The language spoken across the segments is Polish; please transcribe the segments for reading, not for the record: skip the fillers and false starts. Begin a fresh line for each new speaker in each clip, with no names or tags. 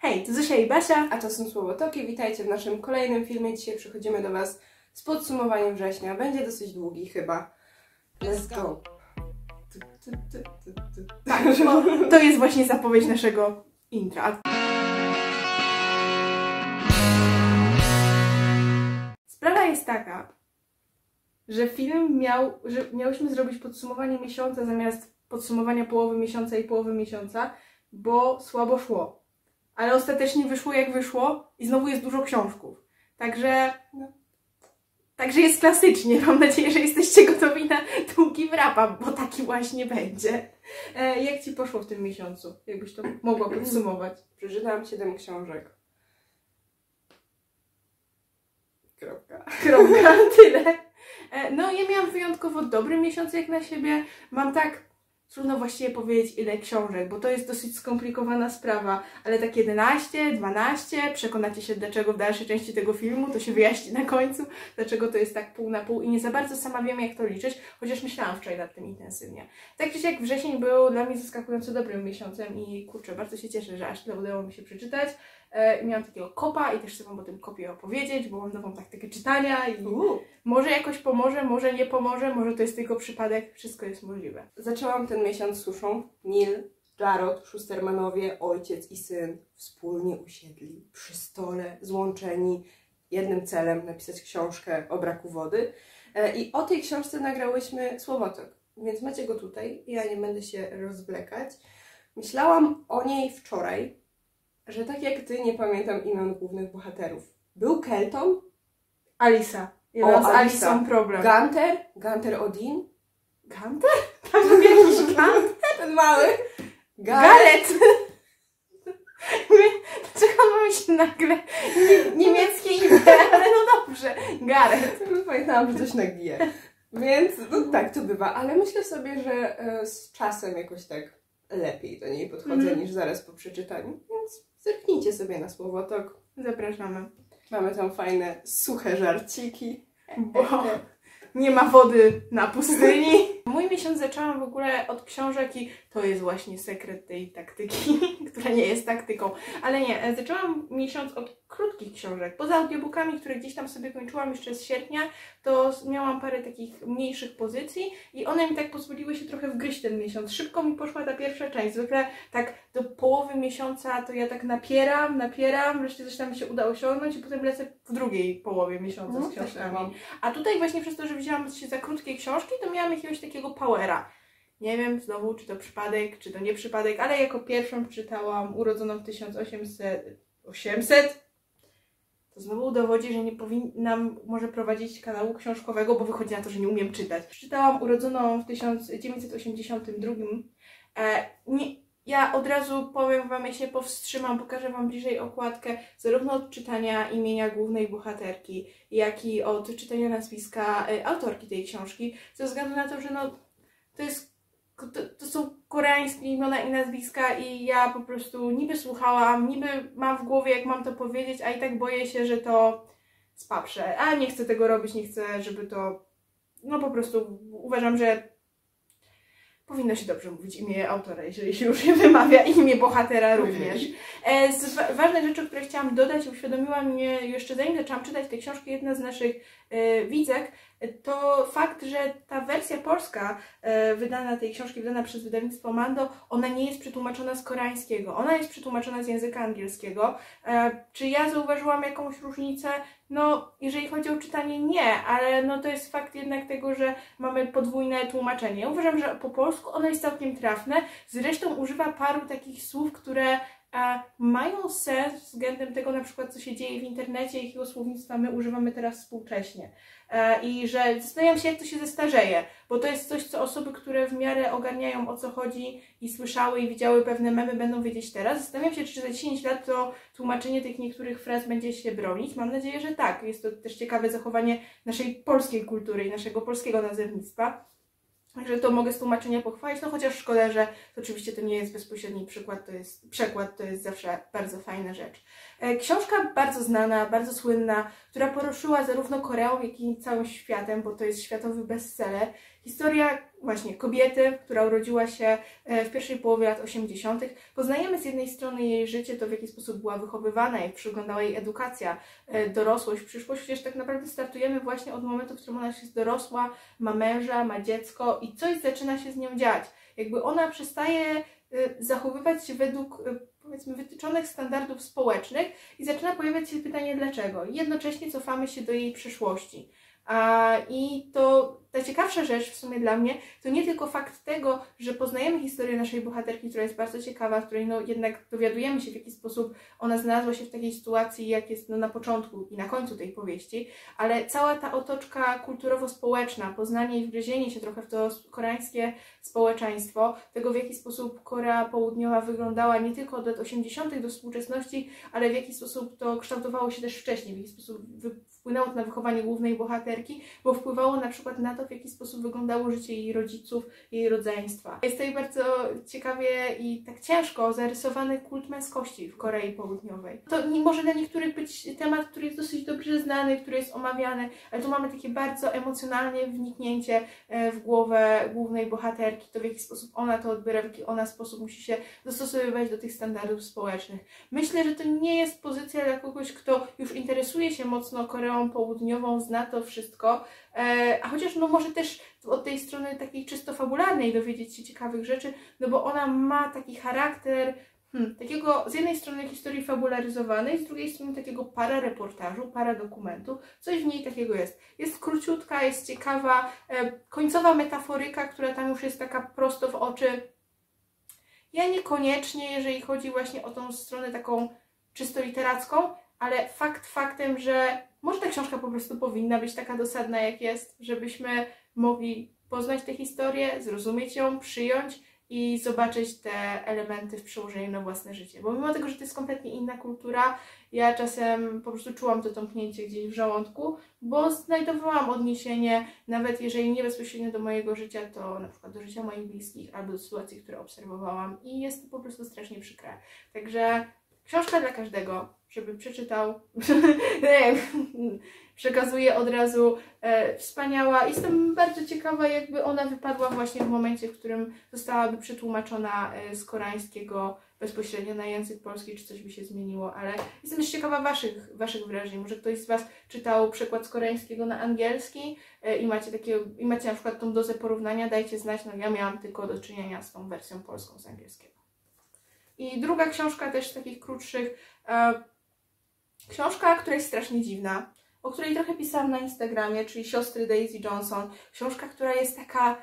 Hej, to Zosia i Basia,
a to są Słowotoki. Witajcie w naszym kolejnym filmie. Dzisiaj przychodzimy do Was z podsumowaniem września. Będzie dosyć długi chyba. Let's go!
Tak, to jest właśnie zapowiedź naszego intra. Sprawa jest taka, że miałyśmy zrobić podsumowanie miesiąca zamiast podsumowania połowy miesiąca i połowy miesiąca, bo słabo szło. Ale ostatecznie wyszło jak wyszło i znowu jest dużo książków. Także jest klasycznie. Mam nadzieję, że jesteście gotowi na długi wrap-up, bo taki właśnie będzie. Jak Ci poszło w tym miesiącu? Jakbyś to mogła podsumować?
Przeczytałam 7 książek. Kropka.
Tyle. No, ja miałam wyjątkowo dobry miesiąc jak na siebie. Mam tak... Trudno właściwie powiedzieć ile książek, bo to jest dosyć skomplikowana sprawa, ale tak 11, 12, przekonacie się dlaczego w dalszej części tego filmu, to się wyjaśni na końcu, dlaczego to jest tak pół na pół i nie za bardzo sama wiem jak to liczyć, chociaż myślałam wczoraj nad tym intensywnie. Tak czy siak wrzesień był dla mnie zaskakująco dobrym miesiącem i kurczę, bardzo się cieszę, że aż tyle udało mi się przeczytać. Miałam takiego kopa i też chcę Wam o tym kopie opowiedzieć, bo mam nową taktykę czytania i może jakoś pomoże, może nie pomoże, może to jest tylko przypadek, wszystko jest możliwe.
Zaczęłam ten miesiąc suszą. Neil, Jarrod, Schustermanowie, ojciec i syn wspólnie usiedli przy stole, złączeni jednym celem, napisać książkę o braku wody. I o tej książce nagrałyśmy Słowotok, więc macie go tutaj, ja nie będę się rozwlekać. Myślałam o niej wczoraj, że tak jak Ty nie pamiętam imion głównych bohaterów. Był Kelton?
Alisa. Ja mam z Alisą problem.
Gunter Odin?
Gunter? Tam był jakiś Gunter?
Ten mały?
Gareth! Dlaczego mamy się nagle niemieckie imię? Ale no dobrze. Gareth.
Pamiętałam, że coś na G. Więc no tak to bywa, ale myślę sobie, że z czasem jakoś tak lepiej do niej podchodzę niż zaraz po przeczytaniu, więc zerknijcie sobie na Słowotok.
Zapraszamy.
Mamy tam fajne, suche żarciki.
Bo nie ma wody na pustyni. Mój miesiąc zaczęłam w ogóle od książek i to jest właśnie sekret tej taktyki, która nie jest taktyką. Ale nie, zaczęłam miesiąc od krótkich książek. Poza audiobookami, które gdzieś tam sobie kończyłam jeszcze z sierpnia, to miałam parę takich mniejszych pozycji i one mi tak pozwoliły się trochę wgryźć ten miesiąc. Szybko mi poszła ta pierwsza część. Zwykle tak do połowy miesiąca to ja tak napieram, wreszcie coś tam mi się uda osiągnąć i potem lecę w drugiej połowie miesiąca z książkami. A tutaj właśnie przez to, że wzięłam się za krótkie książki, to miałam jakiegoś takiego powera. Nie wiem znowu, czy to przypadek, czy to nie przypadek, ale jako pierwszą czytałam Urodzoną w 1800. To znowu dowodzi, że nie powinnam może prowadzić kanału książkowego, bo wychodzi na to, że nie umiem czytać. Czytałam Urodzoną w 1982. Ja od razu powiem Wam, ja się powstrzymam, pokażę Wam bliżej okładkę, zarówno od czytania imienia głównej bohaterki, jak i od czytania nazwiska autorki tej książki, ze względu na to, że no, to są koreańskie imiona i nazwiska i ja po prostu niby słuchałam, niby mam w głowie jak mam to powiedzieć, a i tak boję się, że to spaprzę. A nie chcę tego robić, nie chcę, żeby to... No po prostu uważam, że powinno się dobrze mówić imię autora, jeżeli się już je wymawia, i imię bohatera również. Z ważnych rzeczy, które chciałam dodać, uświadomiła mnie jeszcze zanim zaczęłam czytać tę książkę jedna z naszych widzek, to fakt, że ta wersja polska tej książki wydana przez wydawnictwo Mando, ona nie jest przetłumaczona z koreańskiego, ona jest przetłumaczona z języka angielskiego. Czy ja zauważyłam jakąś różnicę? No, jeżeli chodzi o czytanie, nie, ale no to jest fakt jednak tego, że mamy podwójne tłumaczenie. Ja uważam, że po polsku ono jest całkiem trafne, zresztą używa paru takich słów, które mają sens względem tego na przykład, co się dzieje w internecie, jakiego słownictwa my używamy teraz współcześnie. I że zastanawiam się, jak to się zestarzeje, bo to jest coś, co osoby, które w miarę ogarniają, o co chodzi i słyszały i widziały pewne memy, będą wiedzieć teraz. Zastanawiam się, czy za 10 lat to tłumaczenie tych niektórych fraz będzie się bronić. Mam nadzieję, że tak. Jest to też ciekawe zachowanie naszej polskiej kultury i naszego polskiego nazewnictwa. Także to mogę z tłumaczenia pochwalić, no chociaż szkoda, że to oczywiście to nie jest bezpośredni przekład, to jest zawsze bardzo fajna rzecz. Książka bardzo znana, bardzo słynna, która poruszyła zarówno Koreą, jak i całym światem, bo to jest światowy bestseller. Historia właśnie kobiety, która urodziła się w pierwszej połowie lat 80. Poznajemy z jednej strony jej życie, to w jaki sposób była wychowywana, jak przyglądała jej edukacja, dorosłość, przyszłość, chociaż tak naprawdę startujemy właśnie od momentu, w którym ona jest dorosła, ma męża, ma dziecko i coś zaczyna się z nią dziać. Jakby ona przestaje zachowywać się według, powiedzmy, wytyczonych standardów społecznych i zaczyna pojawiać się pytanie dlaczego. Jednocześnie cofamy się do jej przeszłości. I to ta ciekawsza rzecz w sumie dla mnie to nie tylko fakt tego, że poznajemy historię naszej bohaterki, która jest bardzo ciekawa, w której no jednak dowiadujemy się, w jaki sposób ona znalazła się w takiej sytuacji, jak jest no, na początku i na końcu tej powieści, ale cała ta otoczka kulturowo-społeczna, poznanie i wgryzienie się trochę w to koreańskie społeczeństwo, tego w jaki sposób Korea Południowa wyglądała nie tylko od lat 80. do współczesności, ale w jaki sposób to kształtowało się też wcześniej, w jaki sposób wpłynęło to na wychowanie głównej bohaterki, bo wpływało na przykład na to, w jaki sposób wyglądało życie jej rodziców, jej rodzeństwa. Jest tutaj bardzo ciekawie i tak ciężko zarysowany kult męskości w Korei Południowej. To może dla niektórych być temat, który jest dosyć dobrze znany, który jest omawiany, ale tu mamy takie bardzo emocjonalne wniknięcie w głowę głównej bohaterki, to w jaki sposób ona to odbiera, w jaki ona sposób musi się dostosowywać do tych standardów społecznych. Myślę, że to nie jest pozycja dla kogoś, kto już interesuje się mocno Koreą Południową, zna to wszystko, a chociaż no może też od tej strony takiej czysto fabularnej dowiedzieć się ciekawych rzeczy, no bo ona ma taki charakter takiego z jednej strony historii fabularyzowanej, z drugiej strony takiego parareportażu, paradokumentu. Coś w niej takiego jest. Jest króciutka, jest ciekawa, końcowa metaforyka, która tam już jest taka prosto w oczy. Ja niekoniecznie, jeżeli chodzi właśnie o tą stronę taką czysto literacką, ale fakt faktem, że może ta książka po prostu powinna być taka dosadna, jak jest, żebyśmy mogli poznać tę historię, zrozumieć ją, przyjąć i zobaczyć te elementy w przełożeniu na własne życie. Bo mimo tego, że to jest kompletnie inna kultura, ja czasem po prostu czułam to tąpnięcie gdzieś w żołądku, bo znajdowałam odniesienie, nawet jeżeli nie bezpośrednio do mojego życia, to na przykład do życia moich bliskich albo do sytuacji, które obserwowałam i jest to po prostu strasznie przykre. Także książka dla każdego, żeby przeczytał, przekazuję od razu, wspaniała. Jestem bardzo ciekawa, jakby ona wypadła właśnie w momencie, w którym zostałaby przetłumaczona z koreańskiego bezpośrednio na język polski, czy coś by się zmieniło, ale jestem też ciekawa waszych wrażeń. Może ktoś z was czytał przekład z koreańskiego na angielski i macie na przykład tą dozę porównania, dajcie znać, no ja miałam tylko do czynienia z tą wersją polską z angielskiego. I druga książka też z takich krótszych, książka, która jest strasznie dziwna, o której trochę pisałam na Instagramie, czyli Siostry Daisy Johnson. Książka, która jest taka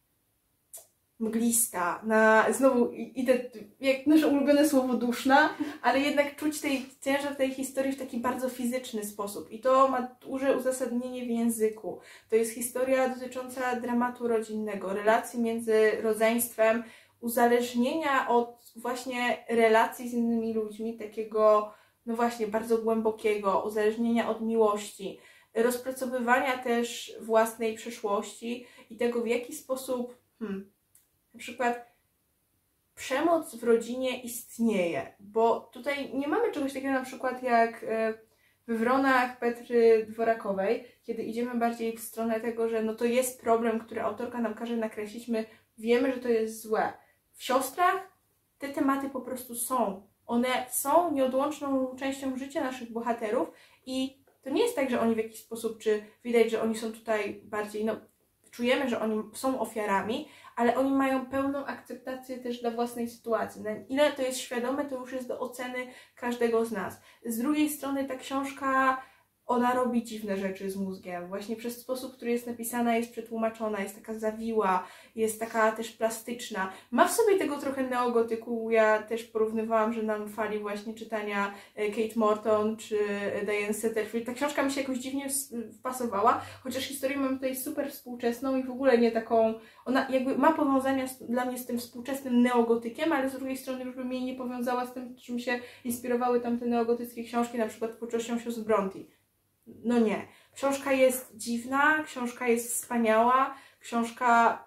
mglista, znowu idę jak nasze ulubione słowo duszna, ale jednak czuć ciężar tej historii w taki bardzo fizyczny sposób i to ma duże uzasadnienie w języku. To jest historia dotycząca dramatu rodzinnego, relacji między rodzeństwem, uzależnienia od właśnie relacji z innymi ludźmi, takiego no właśnie bardzo głębokiego, uzależnienia od miłości, rozpracowywania też własnej przeszłości i tego, w jaki sposób na przykład przemoc w rodzinie istnieje, bo tutaj nie mamy czegoś takiego na przykład jak w Wronach Petry Dworakowej, kiedy idziemy bardziej w stronę tego, że no to jest problem, który autorka nam każe nakreślić, my wiemy, że to jest złe. W Siostrach te tematy po prostu są. One są nieodłączną częścią życia naszych bohaterów i to nie jest tak, że oni w jakiś sposób, czy widać, że oni są tutaj bardziej, no czujemy, że oni są ofiarami, ale oni mają pełną akceptację też dla własnej sytuacji. Na ile to jest świadome, to już jest do oceny każdego z nas. Z drugiej strony ta książka, ona robi dziwne rzeczy z mózgiem. Właśnie przez sposób, który jest napisana, jest przetłumaczona, jest taka zawiła, jest taka też plastyczna. Ma w sobie tego trochę neogotyku. Ja też porównywałam, że nam fali właśnie czytania Kate Morton czy Diane Setterfield. Ta książka mi się jakoś dziwnie wpasowała, chociaż historię mam tutaj super współczesną i w ogóle nie taką... Ona jakby ma powiązania dla mnie z tym współczesnym neogotykiem, ale z drugiej strony już bym jej nie powiązała z tym, czym się inspirowały tamte neogotyckie książki, na przykład twórczością sióstr Bronte. No nie. Książka jest dziwna, książka jest wspaniała, książka...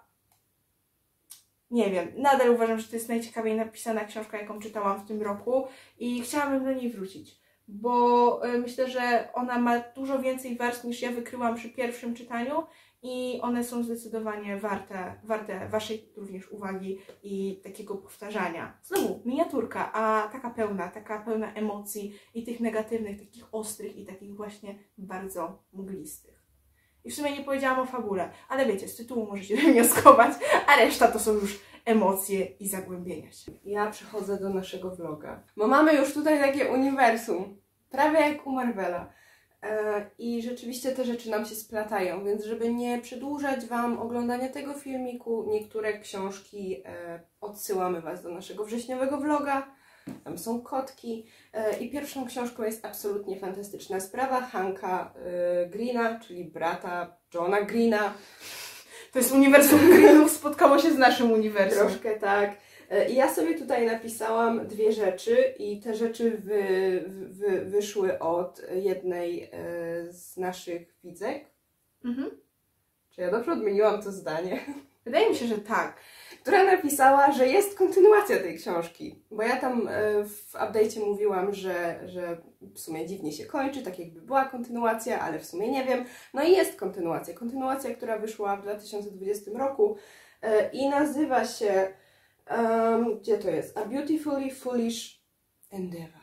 Nie wiem, nadal uważam, że to jest najciekawiej napisana książka, jaką czytałam w tym roku i chciałabym do niej wrócić, bo myślę, że ona ma dużo więcej warstw niż ja wykryłam przy pierwszym czytaniu i one są zdecydowanie warte Waszej również uwagi i takiego powtarzania. Znowu, miniaturka, a taka pełna emocji i tych negatywnych, takich ostrych i takich właśnie bardzo mglistych. I w sumie nie powiedziałam o fabule, ale wiecie, z tytułu możecie wnioskować, a reszta to są już emocje i zagłębienia się.
Ja przechodzę do naszego vloga, bo mamy już tutaj takie uniwersum, prawie jak u Marvela. I rzeczywiście te rzeczy nam się splatają, więc żeby nie przedłużać Wam oglądania tego filmiku, niektóre książki odsyłamy Was do naszego wrześniowego vloga. Tam są kotki. I pierwszą książką jest absolutnie fantastyczna sprawa Hanka Greena, czyli brata Johna Greena.
To jest uniwersum Greenów, spotkało się z naszym uniwersum.
Troszkę tak. I ja sobie tutaj napisałam dwie rzeczy i te rzeczy wyszły od jednej z naszych widzek. Czy ja dobrze odmieniłam to zdanie?
Wydaje mi się, że tak.
Która napisała, że jest kontynuacja tej książki. Bo ja tam w update'cie mówiłam, że w sumie dziwnie się kończy, tak jakby była kontynuacja, ale w sumie nie wiem. No i jest kontynuacja. Kontynuacja, która wyszła w 2020 roku i nazywa się gdzie to jest? A Beautifully Foolish Endeavor.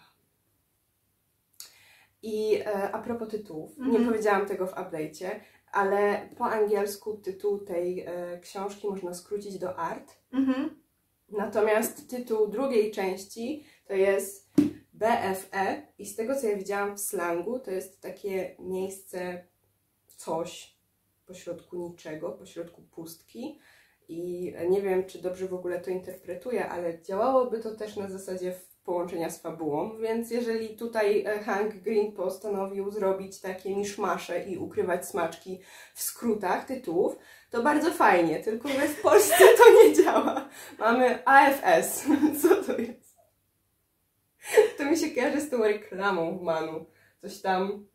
I a propos tytułów, nie powiedziałam tego w update'cie, ale po angielsku tytuł tej książki można skrócić do Art. Natomiast tytuł drugiej części to jest BFE i z tego co ja widziałam w slangu, to jest takie miejsce, coś pośrodku niczego, pośrodku pustki. I nie wiem, czy dobrze w ogóle to interpretuję, ale działałoby to też na zasadzie połączenia z fabułą, więc jeżeli tutaj Hank Green postanowił zrobić takie miszmasze i ukrywać smaczki w skrótach tytułów, to bardzo fajnie, tylko że w Polsce to nie działa. Mamy AFS. Co to jest? To mi się kojarzy z tą reklamą w Manu. Coś tam...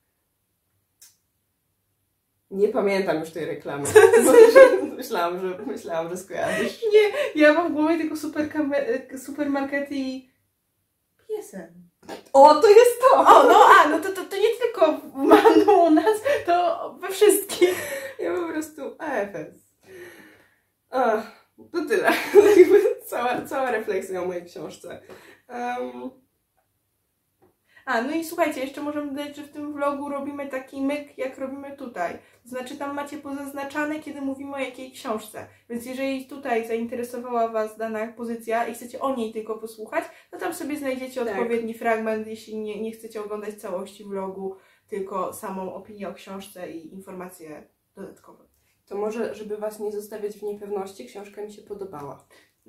Nie pamiętam już tej reklamy. Myślałam, że skojarzysz.
Nie, ja mam w głowie tylko supermarkety i PSN.
O, to jest to!
O, no to nie tylko w Manu u nas, to we wszystkich.
Ja po prostu AFS. To tyle. Cała refleksja o mojej książce.
No i słuchajcie, jeszcze możemy dodać, że w tym vlogu robimy taki myk, jak robimy tutaj. To znaczy tam macie pozaznaczane, kiedy mówimy o jakiej książce. Więc jeżeli tutaj zainteresowała Was dana pozycja i chcecie o niej tylko posłuchać, to tam sobie znajdziecie odpowiedni fragment, jeśli nie chcecie oglądać całości vlogu, tylko samą opinię o książce i informacje dodatkowe.
To może, żeby Was nie zostawiać w niepewności, książka mi się podobała.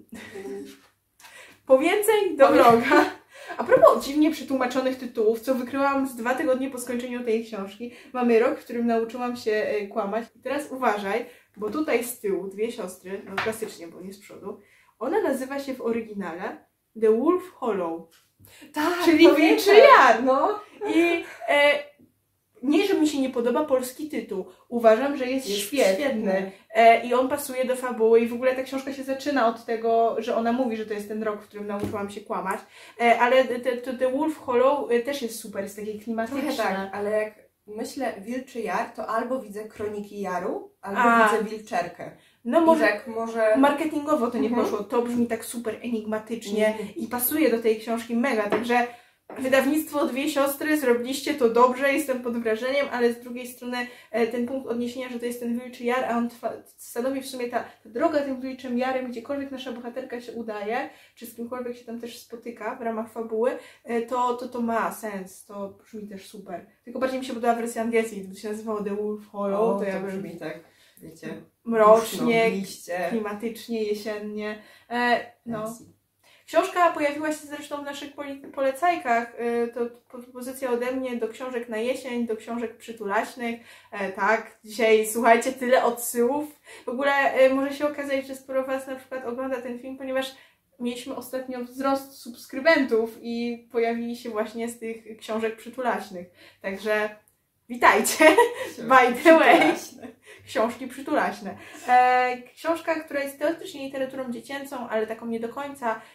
Po więcej do vloga. A propos dziwnie przetłumaczonych tytułów, co wykryłam z 2 tygodnie po skończeniu tej książki, mamy rok, w którym nauczyłam się kłamać. I teraz uważaj, bo tutaj z tyłu dwie siostry, no klasycznie, bo nie z przodu, ona nazywa się w oryginale The Wolf Hollow.
Tak,
czyli Wilczy Jar.
No.
I nie, że mi się nie podoba polski tytuł. Uważam, że jest świetny. I on pasuje do fabuły i w ogóle ta książka się zaczyna od tego, że ona mówi, że to jest ten rok, w którym nauczyłam się kłamać. Ale The Wolf Hollow też jest super, jest takie klimatyczne.
Tak, ale jak myślę Wilczy Jar, to albo widzę Kroniki Jaru, albo widzę Wilczerkę.
No
może
marketingowo to nie poszło. To brzmi tak super enigmatycznie i pasuje do tej książki mega, także wydawnictwo Dwie Siostry, zrobiliście to dobrze, jestem pod wrażeniem, ale z drugiej strony ten punkt odniesienia, że to jest ten Wilczy Jar, a on stanowi w sumie ta droga tym Wilczym Jarem, gdziekolwiek nasza bohaterka się udaje, czy z kimkolwiek się tam też spotyka w ramach fabuły, to ma sens, to brzmi też super. Tylko bardziej mi się podoba wersja angielska, gdyby się nazywało The Wolf Hollow, to ja bym...
brzmi tak, wiecie,
mrocznie, klimatycznie, jesiennie. Książka pojawiła się zresztą w naszych polecajkach. To propozycja ode mnie do książek na jesień, do książek przytulaśnych. Tak, dzisiaj słuchajcie, tyle odsyłów. W ogóle może się okazać, że sporo Was na przykład ogląda ten film, ponieważ mieliśmy ostatnio wzrost subskrybentów i pojawili się właśnie z tych książek przytulaśnych. Także witajcie, by the way. Książki przytulaśne. Książka, która jest teoretycznie literaturą dziecięcą, ale taką nie do końca.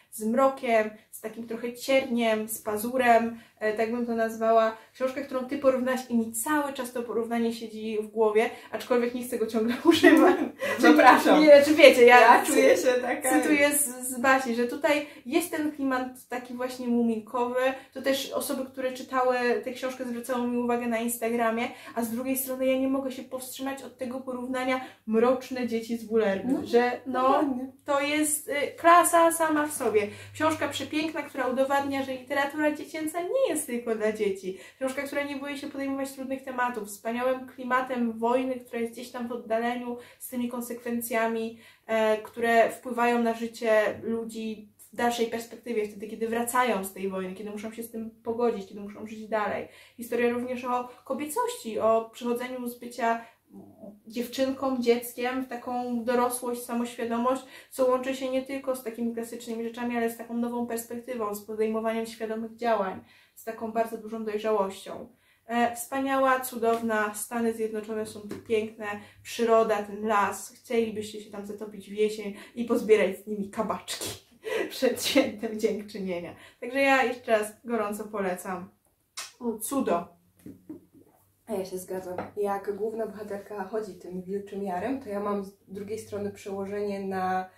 z mrokiem, z takim trochę cierniem, z pazurem, tak bym to nazwała. Książka, którą ty porównałaś i mi cały czas to porównanie siedzi w głowie, aczkolwiek nie chcę go ciągle używać.
Zapraszam.
Czy wiecie, ja
czuję się taka...
cytuję z Basi, że tutaj jest ten klimat taki właśnie muminkowy. To też osoby, które czytały tę książkę, zwracały mi uwagę na Instagramie, a z drugiej strony ja nie mogę się powstrzymać od tego porównania Mroczne dzieci z Bullerby, że to jest klasa sama w sobie. Książka przepiękna, która udowadnia, że literatura dziecięca nie jest tylko dla dzieci. Książka, która nie boi się podejmować trudnych tematów, wspaniałym klimatem wojny, która jest gdzieś tam w oddaleniu, z tymi konsekwencjami, które wpływają na życie ludzi w dalszej perspektywie, wtedy, kiedy wracają z tej wojny, kiedy muszą się z tym pogodzić, kiedy muszą żyć dalej. Historia również o kobiecości, o przechodzeniu z bycia dziewczynką, dzieckiem w taką dorosłość, samoświadomość, co łączy się nie tylko z takimi klasycznymi rzeczami, ale z taką nową perspektywą, z podejmowaniem świadomych działań, z taką bardzo dużą dojrzałością. Wspaniała, cudowna, Stany Zjednoczone są tu piękne, przyroda, ten las, chcielibyście się tam zatopić w jesień i pozbierać z nimi kabaczki przed świętem Dziękczynienia. Także ja jeszcze raz gorąco polecam. Cudo!
A ja się zgadzam. Jak główna bohaterka chodzi tym wilczym jarem, to ja mam z drugiej strony przełożenie na...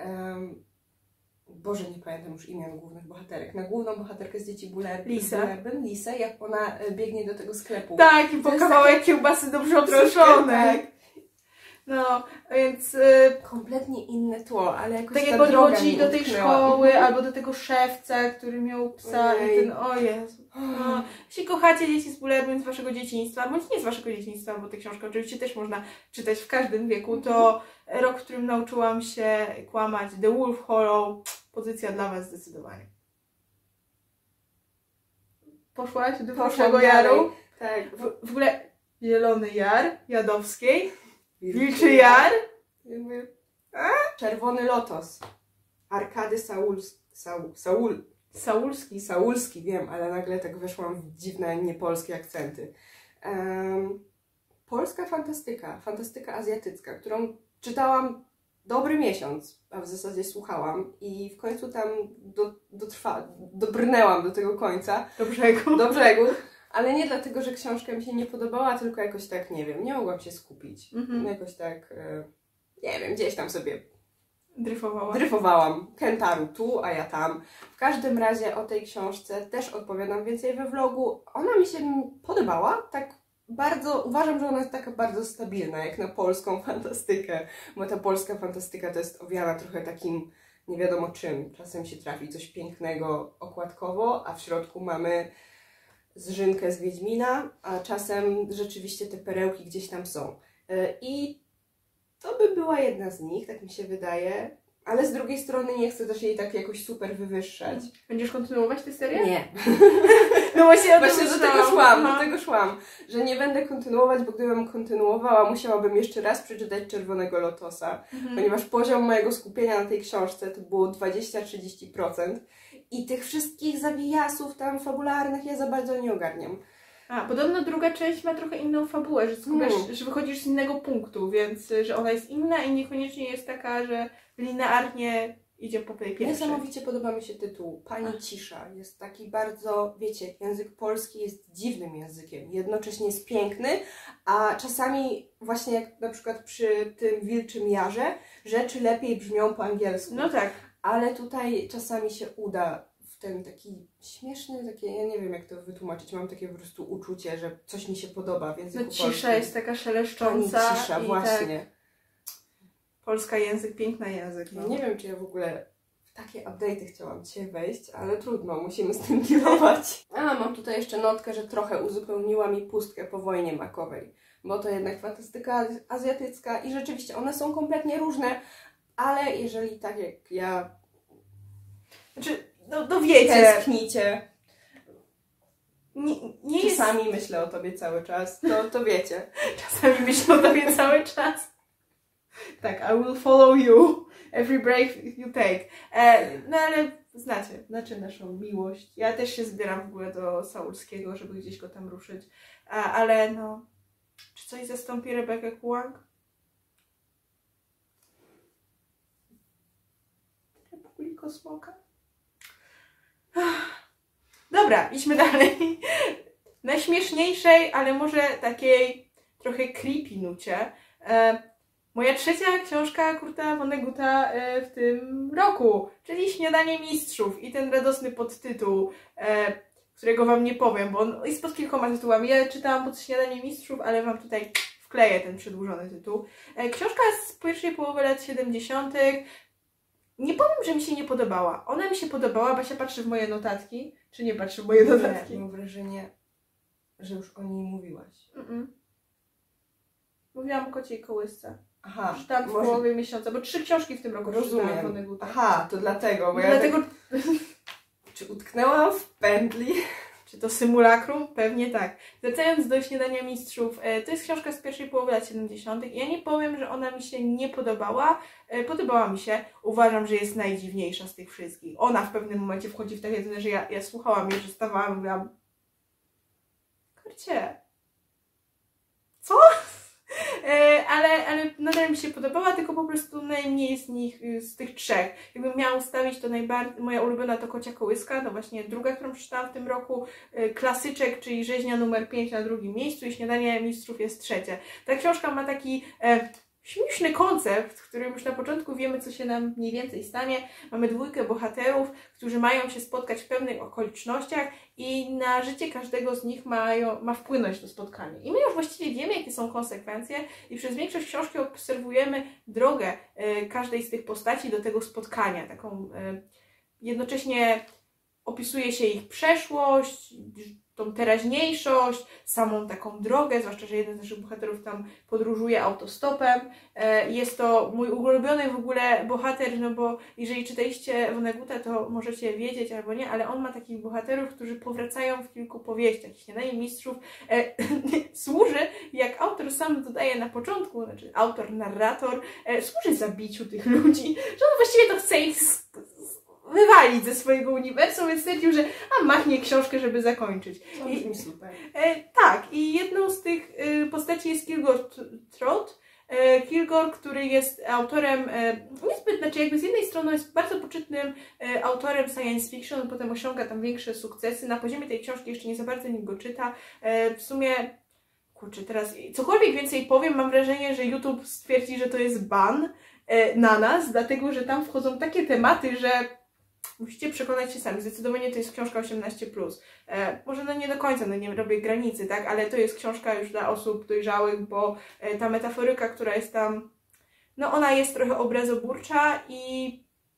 Boże, nie pamiętam już imion głównych bohaterek. Na główną bohaterkę z dzieci Bullerby, Lisę, jak ona biegnie do tego sklepu.
Tak, i po kawałek kiełbasy dobrze obsuszone.
Tak.
No, więc...
kompletnie inne tło, ale jakoś
tak
ta
jak on
droga
chodzi
mi
do tej
utknęła.
szkoły, albo do tego szewca, który miał psa i ten, o Jezu. No, jeśli kochacie dzieci z Bullerby z waszego dzieciństwa, bądź nie z waszego dzieciństwa, bo tę książkę oczywiście też można czytać w każdym wieku, to rok, w którym nauczyłam się kłamać, The Wolf Hollow, pozycja dla was zdecydowanie. Poszłaś do Wilczego Jaru?
Tak.
W ogóle Zielony Jar, Jadowskiej, Wilczy Jar,
Czerwony Lotos, Arkady Saulski, wiem, ale nagle tak weszłam w dziwne, niepolskie akcenty. Polska fantastyka azjatycka, którą czytałam dobry miesiąc, a w zasadzie słuchałam i w końcu tam dobrnęłam do tego końca. Do brzegu. Ale nie dlatego, że książka mi się nie podobała, tylko jakoś tak, nie wiem, nie mogłam się skupić. Jakoś tak, nie wiem, gdzieś tam sobie dryfowałam. Kentaru tu, a ja tam. W każdym razie o tej książce też opowiadam więcej we vlogu. Ona mi się podobała, tak bardzo, uważam, że ona jest taka bardzo stabilna, jak na polską fantastykę, bo ta polska fantastyka to jest owiana trochę takim nie wiadomo czym. Czasem się trafi coś pięknego okładkowo, a w środku mamy zżynkę z Wiedźmina, a czasem rzeczywiście te perełki gdzieś tam są. I to by była jedna z nich, tak mi się wydaje, ale z drugiej strony nie chcę też jej tak jakoś super wywyższać.
Będziesz kontynuować tę serię?
Nie.
No właśnie
do tego szłam, że nie będę kontynuować, bo gdybym kontynuowała, musiałabym jeszcze raz przeczytać Czerwonego Lotosa, ponieważ poziom mojego skupienia na tej książce to było 20-30% i tych wszystkich zawijasów tam fabularnych ja za bardzo nie ogarniam.
A, podobno druga część ma trochę inną fabułę, że skupiasz, że wychodzisz z innego punktu, więc że ona jest inna i niekoniecznie jest taka, że linearnie idzie po tej pierwszej.
Niesamowicie podoba mi się tytuł. Pani Cisza. Jest taki bardzo, wiecie, język polski jest dziwnym językiem. Jednocześnie jest piękny, a czasami właśnie jak na przykład przy tym Wilczym Jarze rzeczy lepiej brzmią po angielsku.
No tak.
Ale tutaj czasami się uda w ten taki śmieszny, takie, ja nie wiem jak to wytłumaczyć, mam takie po prostu uczucie, że coś mi się podoba w języku polskim.
No cisza jest taka szeleszcząca.
Pani Cisza, właśnie.
Tak, polska język, piękny język. No.
Nie wiem, czy ja w ogóle w takie update'y chciałam dzisiaj wejść, ale trudno, musimy z tym dealować. A mam tutaj jeszcze notkę, że trochę uzupełniła mi pustkę po wojnie makowej, bo to jednak fantastyka azjatycka i rzeczywiście one są kompletnie różne, ale jeżeli tak jak ja...
Znaczy, no wiecie.
Tęsknicie.
Nie
Czasami
jest...
myślę o tobie cały czas, to wiecie.
Czasami myślę o tobie cały czas. Tak, I will follow you every breath you take. No ale znacie naszą miłość. Ja też się zbieram w ogóle do Saulskiego, żeby gdzieś go tam ruszyć. Ale no, czy coś zastąpi Rebekę Kuang? Republiko Smoka? Dobra, idźmy dalej. Najśmieszniejszej, ale może takiej trochę creepy nucie. Moja trzecia książka Kurta Vonnegutta w tym roku, czyli Śniadanie Mistrzów i ten radosny podtytuł, którego wam nie powiem, bo on jest pod kilkoma tytułami. Ja czytałam pod Śniadanie Mistrzów, ale wam tutaj wkleję ten przedłużony tytuł. Książka z pierwszej połowy lat 70. Nie powiem, że mi się nie podobała. Ona mi się podobała. Basia patrzy w moje notatki. Czy nie patrzy w moje notatki?
Nie, mam wrażenie, że już o niej mówiłaś.
Mówiłam o Kociej Kołysce.
Aha.
Czytałam w połowie miesiąca, bo 3 książki w tym roku
rozumiem.
Vonnegutta.
Aha, to dlatego, bo
Dlatego...
Czy utknęłam w pętli?
Czy to symulakrum? Pewnie tak. Wracając do Śniadania Mistrzów, to jest książka z pierwszej połowy lat 70. Ja nie powiem, że ona mi się nie podobała. Podobała mi się. Uważam, że jest najdziwniejsza z tych wszystkich. Ona w pewnym momencie wchodzi w takie jedzenie, że ja słuchałam jej, że stawałam i mówiłam: kurcie, co? Ale nadal mi się podobała, tylko po prostu najmniej z nich, z tych 3. Jakbym miała ustawić, to moja ulubiona to Kocia Kołyska, to właśnie druga, którą przeczytałam w tym roku, Klasyczek, czyli Rzeźnia numer 5 na drugim miejscu i Śniadanie Mistrzów jest 3. Ta książka ma taki śmieszny koncept, w którym już na początku wiemy, co się nam mniej więcej stanie. Mamy 2 bohaterów, którzy mają się spotkać w pewnych okolicznościach i na życie każdego z nich ma wpłynąć to spotkanie. I my już właściwie wiemy, jakie są konsekwencje i przez większość książki obserwujemy drogę każdej z tych postaci do tego spotkania. Taką jednocześnie opisuje się ich przeszłość, tą teraźniejszość, samą taką drogę, zwłaszcza, że jeden z naszych bohaterów tam podróżuje autostopem. Jest to mój ulubiony w ogóle bohater, no bo jeżeli czytaliście Vonnegutta, to możecie wiedzieć albo nie, ale on ma takich bohaterów, którzy powracają w kilku powieściach. Śniadanie Mistrzów służy, jak autor sam dodaje na początku, znaczy autor, narrator, służy zabiciu tych ludzi, że on właściwie to chce ich wywalić ze swojego uniwersum, więc stwierdził, że machnie książkę, żeby zakończyć.
I super.
Tak, i jedną z tych postaci jest Kilgore Trout. Kilgore, który jest autorem, niezbyt, znaczy jakby z jednej strony jest bardzo poczytnym autorem science fiction, potem osiąga tam większe sukcesy. Na poziomie tej książki jeszcze nie za bardzo nikt go czyta. W sumie, kurczę, teraz cokolwiek więcej powiem, mam wrażenie, że YouTube stwierdzi, że to jest ban na nas, dlatego, że tam wchodzą takie tematy, że musicie przekonać się sami. Zdecydowanie to jest książka 18+. Może no nie do końca, no nie robię granicy, tak? Ale to jest książka już dla osób dojrzałych, bo ta metaforyka, która jest tam, no ona jest trochę obrazoburcza i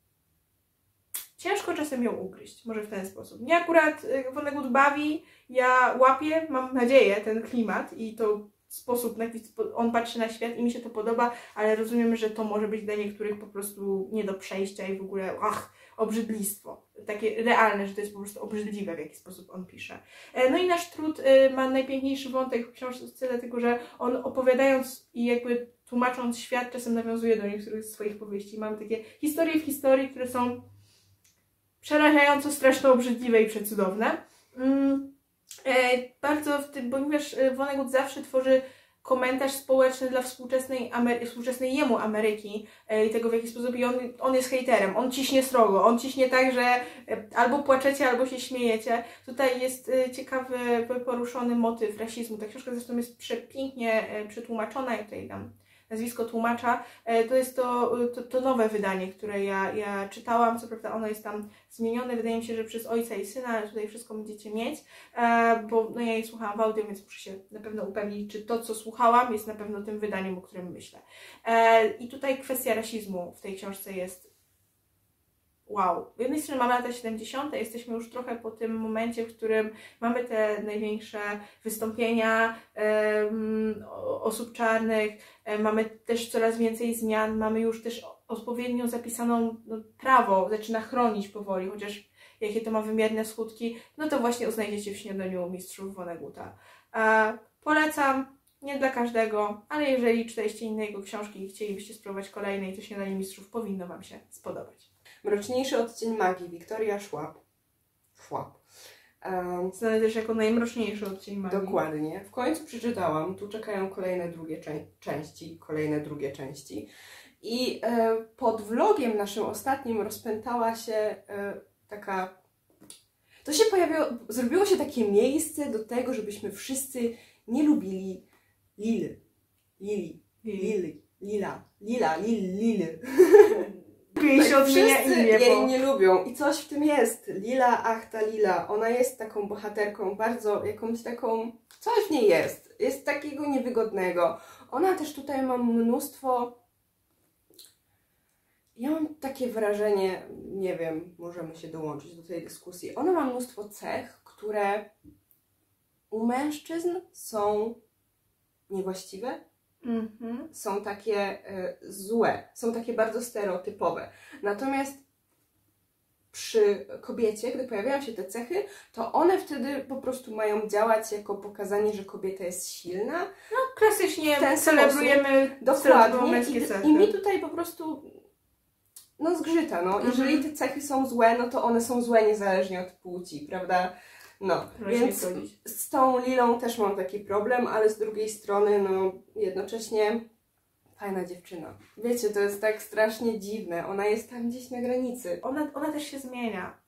ciężko czasem ją ugryźć. Może w ten sposób. Mnie akurat Vonnegut bawi, ja łapię, mam nadzieję, ten klimat i to sposób, na jaki on patrzy na świat i mi się to podoba, ale rozumiem, że to może być dla niektórych po prostu nie do przejścia i w ogóle obrzydlistwo. Takie realne, że to jest po prostu obrzydliwe, w jaki sposób on pisze. No i nasz Trud ma najpiękniejszy wątek w książce, dlatego że on opowiadając i jakby tłumacząc świat, czasem nawiązuje do niektórych z swoich powieści. Mamy takie historie w historii, które są przerażająco strasznie obrzydliwe i przecudowne. Bardzo w tym, ponieważ Vonnegut zawsze tworzy komentarz społeczny dla współczesnej jemu Ameryki i tego, w jaki sposób i on jest hejterem, on ciśnie srogo, on ciśnie tak, że albo płaczecie, albo się śmiejecie. Tutaj jest ciekawy, poruszony motyw rasizmu. Ta książka zresztą jest przepięknie przetłumaczona, ja tutaj dam nazwisko tłumacza. To jest to nowe wydanie, które ja czytałam. Co prawda ono jest tam zmienione. Wydaje mi się, że przez ojca i syna, ale tutaj wszystko będziecie mieć, bo no ja jej słuchałam w audio, więc muszę się na pewno upewnić, czy to, co słuchałam, jest na pewno tym wydaniem, o którym myślę. I tutaj kwestia rasizmu w tej książce jest wow. Z jednej strony mamy lata 70., jesteśmy już trochę po tym momencie, w którym mamy te największe wystąpienia osób czarnych, mamy też coraz więcej zmian, mamy już też odpowiednio zapisaną prawo, zaczyna chronić powoli, chociaż jakie to ma wymierne skutki, no to właśnie znajdziecie w Śniadaniu Mistrzów Vonnegutta. Polecam. Nie dla każdego, ale jeżeli czytaliście inne jego książki i chcielibyście spróbować kolejnej, to Śniadanie Mistrzów powinno Wam się spodobać.
Mroczniejszy odcień magii, Victoria Schwab.
Znany też jako najmroczniejszy odcień magii.
Dokładnie. W końcu przeczytałam. Tu czekają kolejne drugie części. I pod vlogiem naszym ostatnim rozpętała się taka to się zrobiło się takie miejsce do tego, żebyśmy wszyscy nie lubili Lily.
Jej się odmienia
Wszyscy
imię,
jej
bo...
nie lubią i coś w tym jest. Lila, ach ta Lila, ona jest taką bohaterką bardzo jakąś taką, coś w niej jest takiego niewygodnego. Ona też tutaj ma mnóstwo, ja mam takie wrażenie, nie wiem, możemy się dołączyć do tej dyskusji, ona ma mnóstwo cech, które u mężczyzn są niewłaściwe, są takie złe, są takie bardzo stereotypowe. Natomiast przy kobiecie, gdy pojawiają się te cechy, to one wtedy po prostu mają działać jako pokazanie, że kobieta jest silna.
No klasycznie
w ten
celebrujemy
dokładnie
męskie cechy.
I mi tutaj po prostu zgrzyta, Jeżeli te cechy są złe, no to one są złe niezależnie od płci, prawda? Więc z tą Lilą też mam taki problem, ale z drugiej strony, jednocześnie fajna dziewczyna. Wiecie, to jest tak strasznie dziwne. Ona jest tam gdzieś na granicy.
Ona też się zmienia.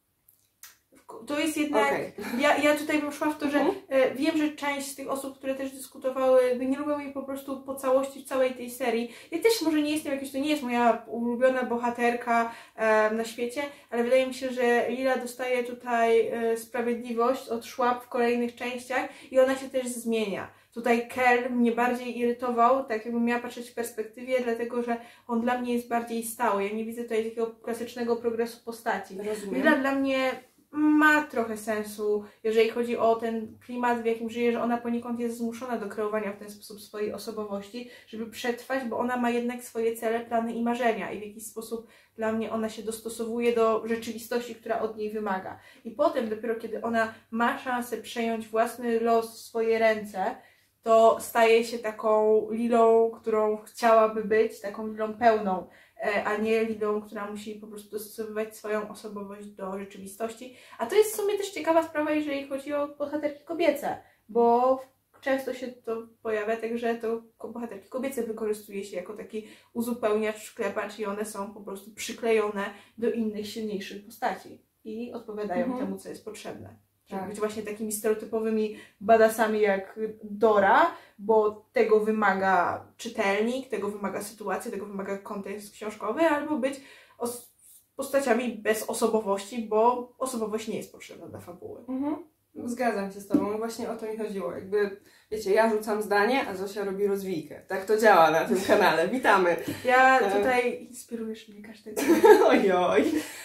To jest jednak... Ja tutaj bym szła w to, że wiem, że część z tych osób, które też dyskutowały, nie lubią jej po prostu po całości w całej tej serii. Ja też może nie jestem to nie jest moja ulubiona bohaterka na świecie, ale wydaje mi się, że Lila dostaje tutaj sprawiedliwość od Schwab w kolejnych częściach i ona się też zmienia. Tutaj Kel mnie bardziej irytował, tak jakbym miała patrzeć w perspektywie, dlatego że on dla mnie jest bardziej stały. Ja nie widzę tutaj takiego klasycznego progresu postaci.
Rozumiem.
Lila dla mnie ma trochę sensu, jeżeli chodzi o ten klimat, w jakim żyje, że ona poniekąd jest zmuszona do kreowania w ten sposób swojej osobowości, żeby przetrwać, bo ona ma jednak swoje cele, plany i marzenia i w jakiś sposób dla mnie ona się dostosowuje do rzeczywistości, która od niej wymaga. I potem dopiero kiedy ona ma szansę przejąć własny los w swoje ręce, to staje się taką Lilą, którą chciałaby być, taką Lilą pełną, a nie Lilą, która musi po prostu dostosowywać swoją osobowość do rzeczywistości. A to jest w sumie też ciekawa sprawa, jeżeli chodzi o bohaterki kobiece, bo często się to pojawia, także to bohaterki kobiece wykorzystuje się jako taki uzupełniacz, szklepacz i one są po prostu przyklejone do innych, silniejszych postaci i odpowiadają temu, co jest potrzebne. Żeby być właśnie takimi stereotypowymi badasami jak Dora, bo tego wymaga czytelnik, tego wymaga sytuacja, tego wymaga kontekst książkowy, albo być postaciami bez osobowości, bo osobowość nie jest potrzebna dla fabuły.
Zgadzam się z Tobą, właśnie o to mi chodziło. Wiecie, ja rzucam zdanie, a Zosia robi rozwijkę. Tak to działa na tym kanale. Witamy.
Ja tutaj inspirujesz mnie każdego.
Ojoj.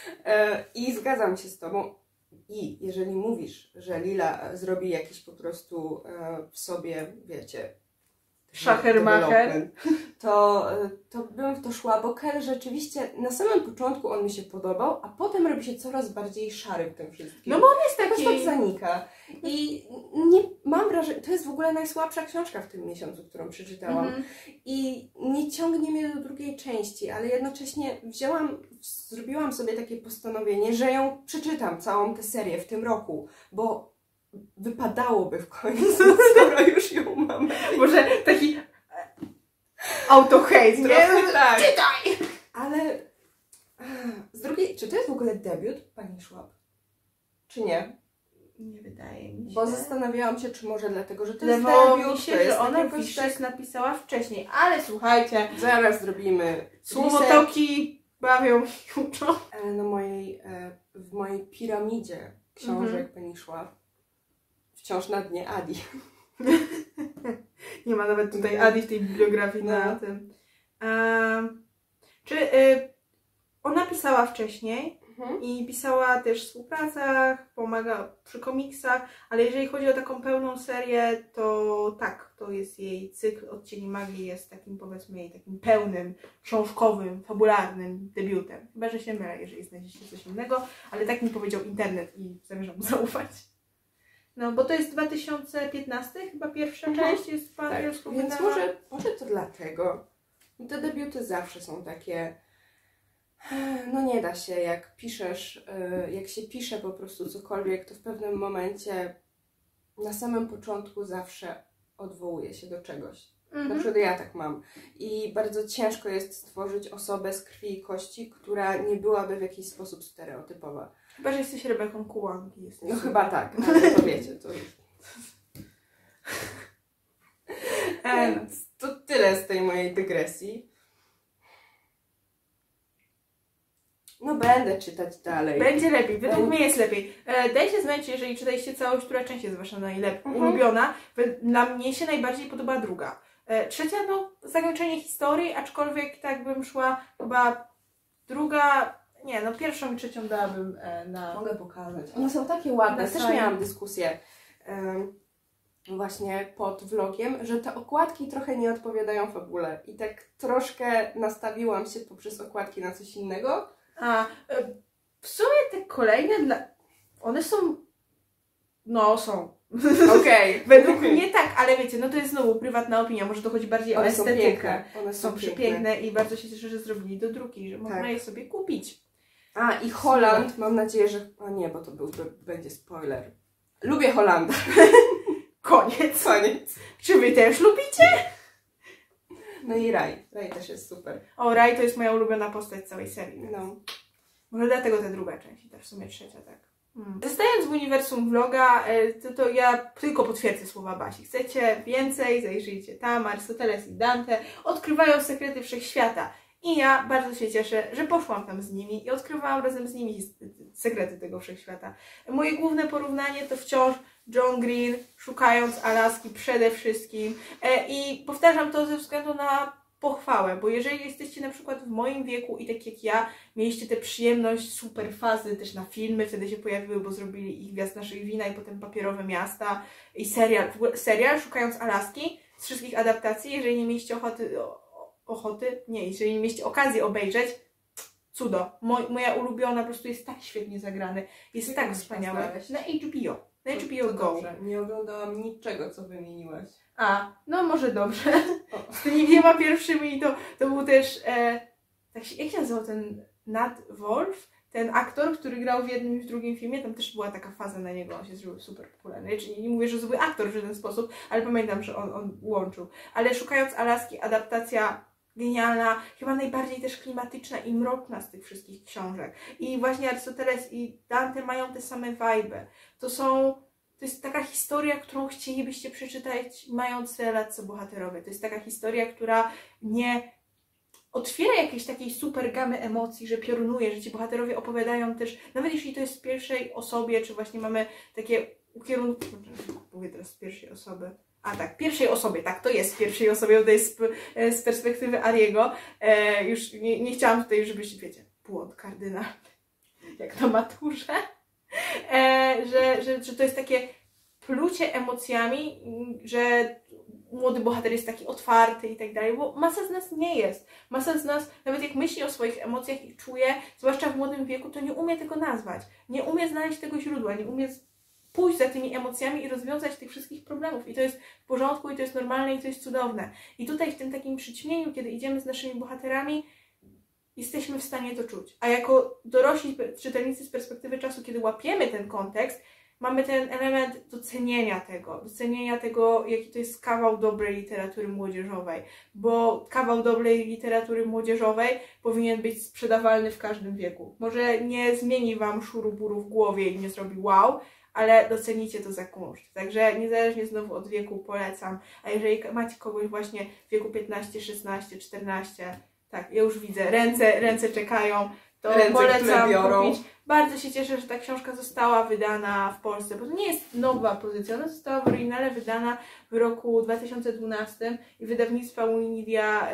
I zgadzam się z Tobą. I jeżeli mówisz, że Lila zrobi jakiś po prostu w sobie, wiecie,
Szachermacher,
to bym w to szła, bo Kel rzeczywiście na samym początku on mi się podobał, a potem robi się coraz bardziej szary w tym wszystkim.
No bo on jest taki...
tak zanika. I nie mam wrażenia, to jest w ogóle najsłabsza książka w tym miesiącu, którą przeczytałam. I nie ciągnie mnie do drugiej części, ale jednocześnie zrobiłam sobie takie postanowienie, że ją przeczytam, całą tę serię w tym roku, bo wypadałoby w końcu, skoro już ją mamy.
Może taki auto-hate,
trochę tak.
Czytaj!
Ale z drugiej, czy to jest w ogóle debiut pani Schwab? Czy nie?
Nie wydaje mi się.
Bo zastanawiałam się, czy może dlatego, że to jest
Wydawało
debiut,
mi się, że ona Fiszek napisała wcześniej, ale słuchajcie,
zaraz zrobimy
słowotoki bawią i uczą.
W mojej piramidzie książek pani Schwab wciąż na dnie Adi.
Nie ma nawet tutaj Adi w tej bibliografii na tym. Ona pisała wcześniej i pisała też w współpracach, pomaga przy komiksach, ale jeżeli chodzi o taką pełną serię, to tak, to jest jej cykl Odcieni Magii, jest takim, powiedzmy jej takim pełnym, książkowym, fabularnym debiutem. Chyba, że się mylę, jeżeli znajdziecie coś innego, ale tak mi powiedział internet i zamierzam mu zaufać. No, bo to jest 2015, chyba pierwsza część jest po angielsku.
Więc może to dlatego. I te debiuty zawsze są takie, nie da się, jak się pisze po prostu cokolwiek, to w pewnym momencie na samym początku zawsze odwołuje się do czegoś. Na przykład ja tak mam. I bardzo ciężko jest stworzyć osobę z krwi i kości, która nie byłaby w jakiś sposób stereotypowa.
Chyba, że jesteś Rebeką Kułanki.
No chyba tak, ale to wiecie, to... Więc to tyle z tej mojej dygresji. No będę czytać dalej.
Będzie lepiej, według mnie jest lepiej. Dajcie znać, jeżeli czytaliście całość, która część jest wasza ulubiona. Dla mnie się najbardziej podoba druga. Trzecia, no zakończenie historii, aczkolwiek tak bym szła chyba druga... Nie, no pierwszą i trzecią dałabym na...
Mogę pokazać. One są takie ładne. Też miałam dyskusję właśnie pod vlogiem, że te okładki trochę nie odpowiadają fabule. I tak troszkę nastawiłam się poprzez okładki na coś innego.
W sumie te kolejne one są... No, są.
Okej.
Według mnie tak, ale wiecie, no to jest znowu prywatna opinia, może to chodzi bardziej o estetykę.
One
są przepiękne i bardzo się cieszę, że zrobili do druki, że można je sobie kupić.
I Holland, mam nadzieję, że... O nie, bo to będzie spoiler. Lubię Holanda.
Koniec. Czy wy też lubicie?
No i Raj. Raj też jest super.
O, Raj to jest moja ulubiona postać całej serii.
No.
Może dlatego ta druga część i ta w sumie trzecia, tak. Zostając w uniwersum vloga, to ja tylko potwierdzę słowa Basi. Chcecie więcej? Zajrzyjcie tam. Arystoteles i Dante odkrywają sekrety wszechświata. I ja bardzo się cieszę, że poszłam tam z nimi i odkrywałam razem z nimi sekrety tego wszechświata. Moje główne porównanie to wciąż John Green, szukając Alaski przede wszystkim. I powtarzam to ze względu na pochwałę, bo jeżeli jesteście na przykład w moim wieku i tak jak ja, mieliście tę przyjemność super fazy, też na filmy wtedy się pojawiły, bo zrobili ich Gwiazd naszych wina i potem Papierowe miasta i serial Szukając Alaski z wszystkich adaptacji, jeżeli nie mieliście jeżeli nie mieliście okazji obejrzeć, cudo. Moja ulubiona po prostu jest tak świetnie zagrany, jest tak wspaniały. Na HBO. Na HBO Go.
Dobrze. Nie oglądałam niczego, co wymieniłaś.
No może dobrze. Z tymi dwiema pierwszymi to był też, jak się nazywał ten Nat Wolff? Ten aktor, który grał w jednym i w drugim filmie, tam też była taka faza na niego, on się zrobił super popularny. Czyli nie mówię, że to był aktor w żaden sposób, ale pamiętam, że on łączył. Ale Szukając Alaski, adaptacja genialna, chyba najbardziej też klimatyczna i mroczna z tych wszystkich książek. I właśnie Arystoteles i Dante mają te same vibe. To jest taka historia, którą chcielibyście przeczytać mając tyle lat co bohaterowie. To jest taka historia, która nie otwiera jakiejś takiej super gamy emocji, że piorunuje, że ci bohaterowie opowiadają też, nawet jeśli to jest w pierwszej osobie, czy właśnie mamy takie ukierunkowanie, mówię teraz z pierwszej osoby. Pierwszej osobie, tak, to jest w pierwszej osobie, bo to jest z perspektywy Ariego. Już nie chciałam tutaj, żebyście, wiecie, błąd kardynalny, jak na maturze, że to jest takie plucie emocjami, że młody bohater jest taki otwarty i tak dalej, bo masa z nas nie jest. Masa z nas, nawet jak myśli o swoich emocjach i czuje, zwłaszcza w młodym wieku, to nie umie tego nazwać. Nie umie znaleźć tego źródła, nie umie pójść za tymi emocjami i rozwiązać tych wszystkich problemów. I to jest w porządku, i to jest normalne, i to jest cudowne. I tutaj w tym takim przyćmieniu, kiedy idziemy z naszymi bohaterami, jesteśmy w stanie to czuć. A jako dorośli czytelnicy z perspektywy czasu, kiedy łapiemy ten kontekst, mamy ten element docenienia tego, jaki to jest kawał dobrej literatury młodzieżowej. Bo kawał dobrej literatury młodzieżowej powinien być sprzedawalny w każdym wieku. Może nie zmieni wam szuruburu w głowie i nie zrobi wow, ale docenicie to za kunszt. Także niezależnie znowu od wieku polecam. A jeżeli macie kogoś właśnie w wieku 15, 16, 14, tak, ja już widzę, ręce czekają, to polecam kupić. Bardzo się cieszę, że ta książka została wydana w Polsce, bo to nie jest nowa pozycja, ona została w oryginale wydana w roku 2012 i wydawnictwo Unimedia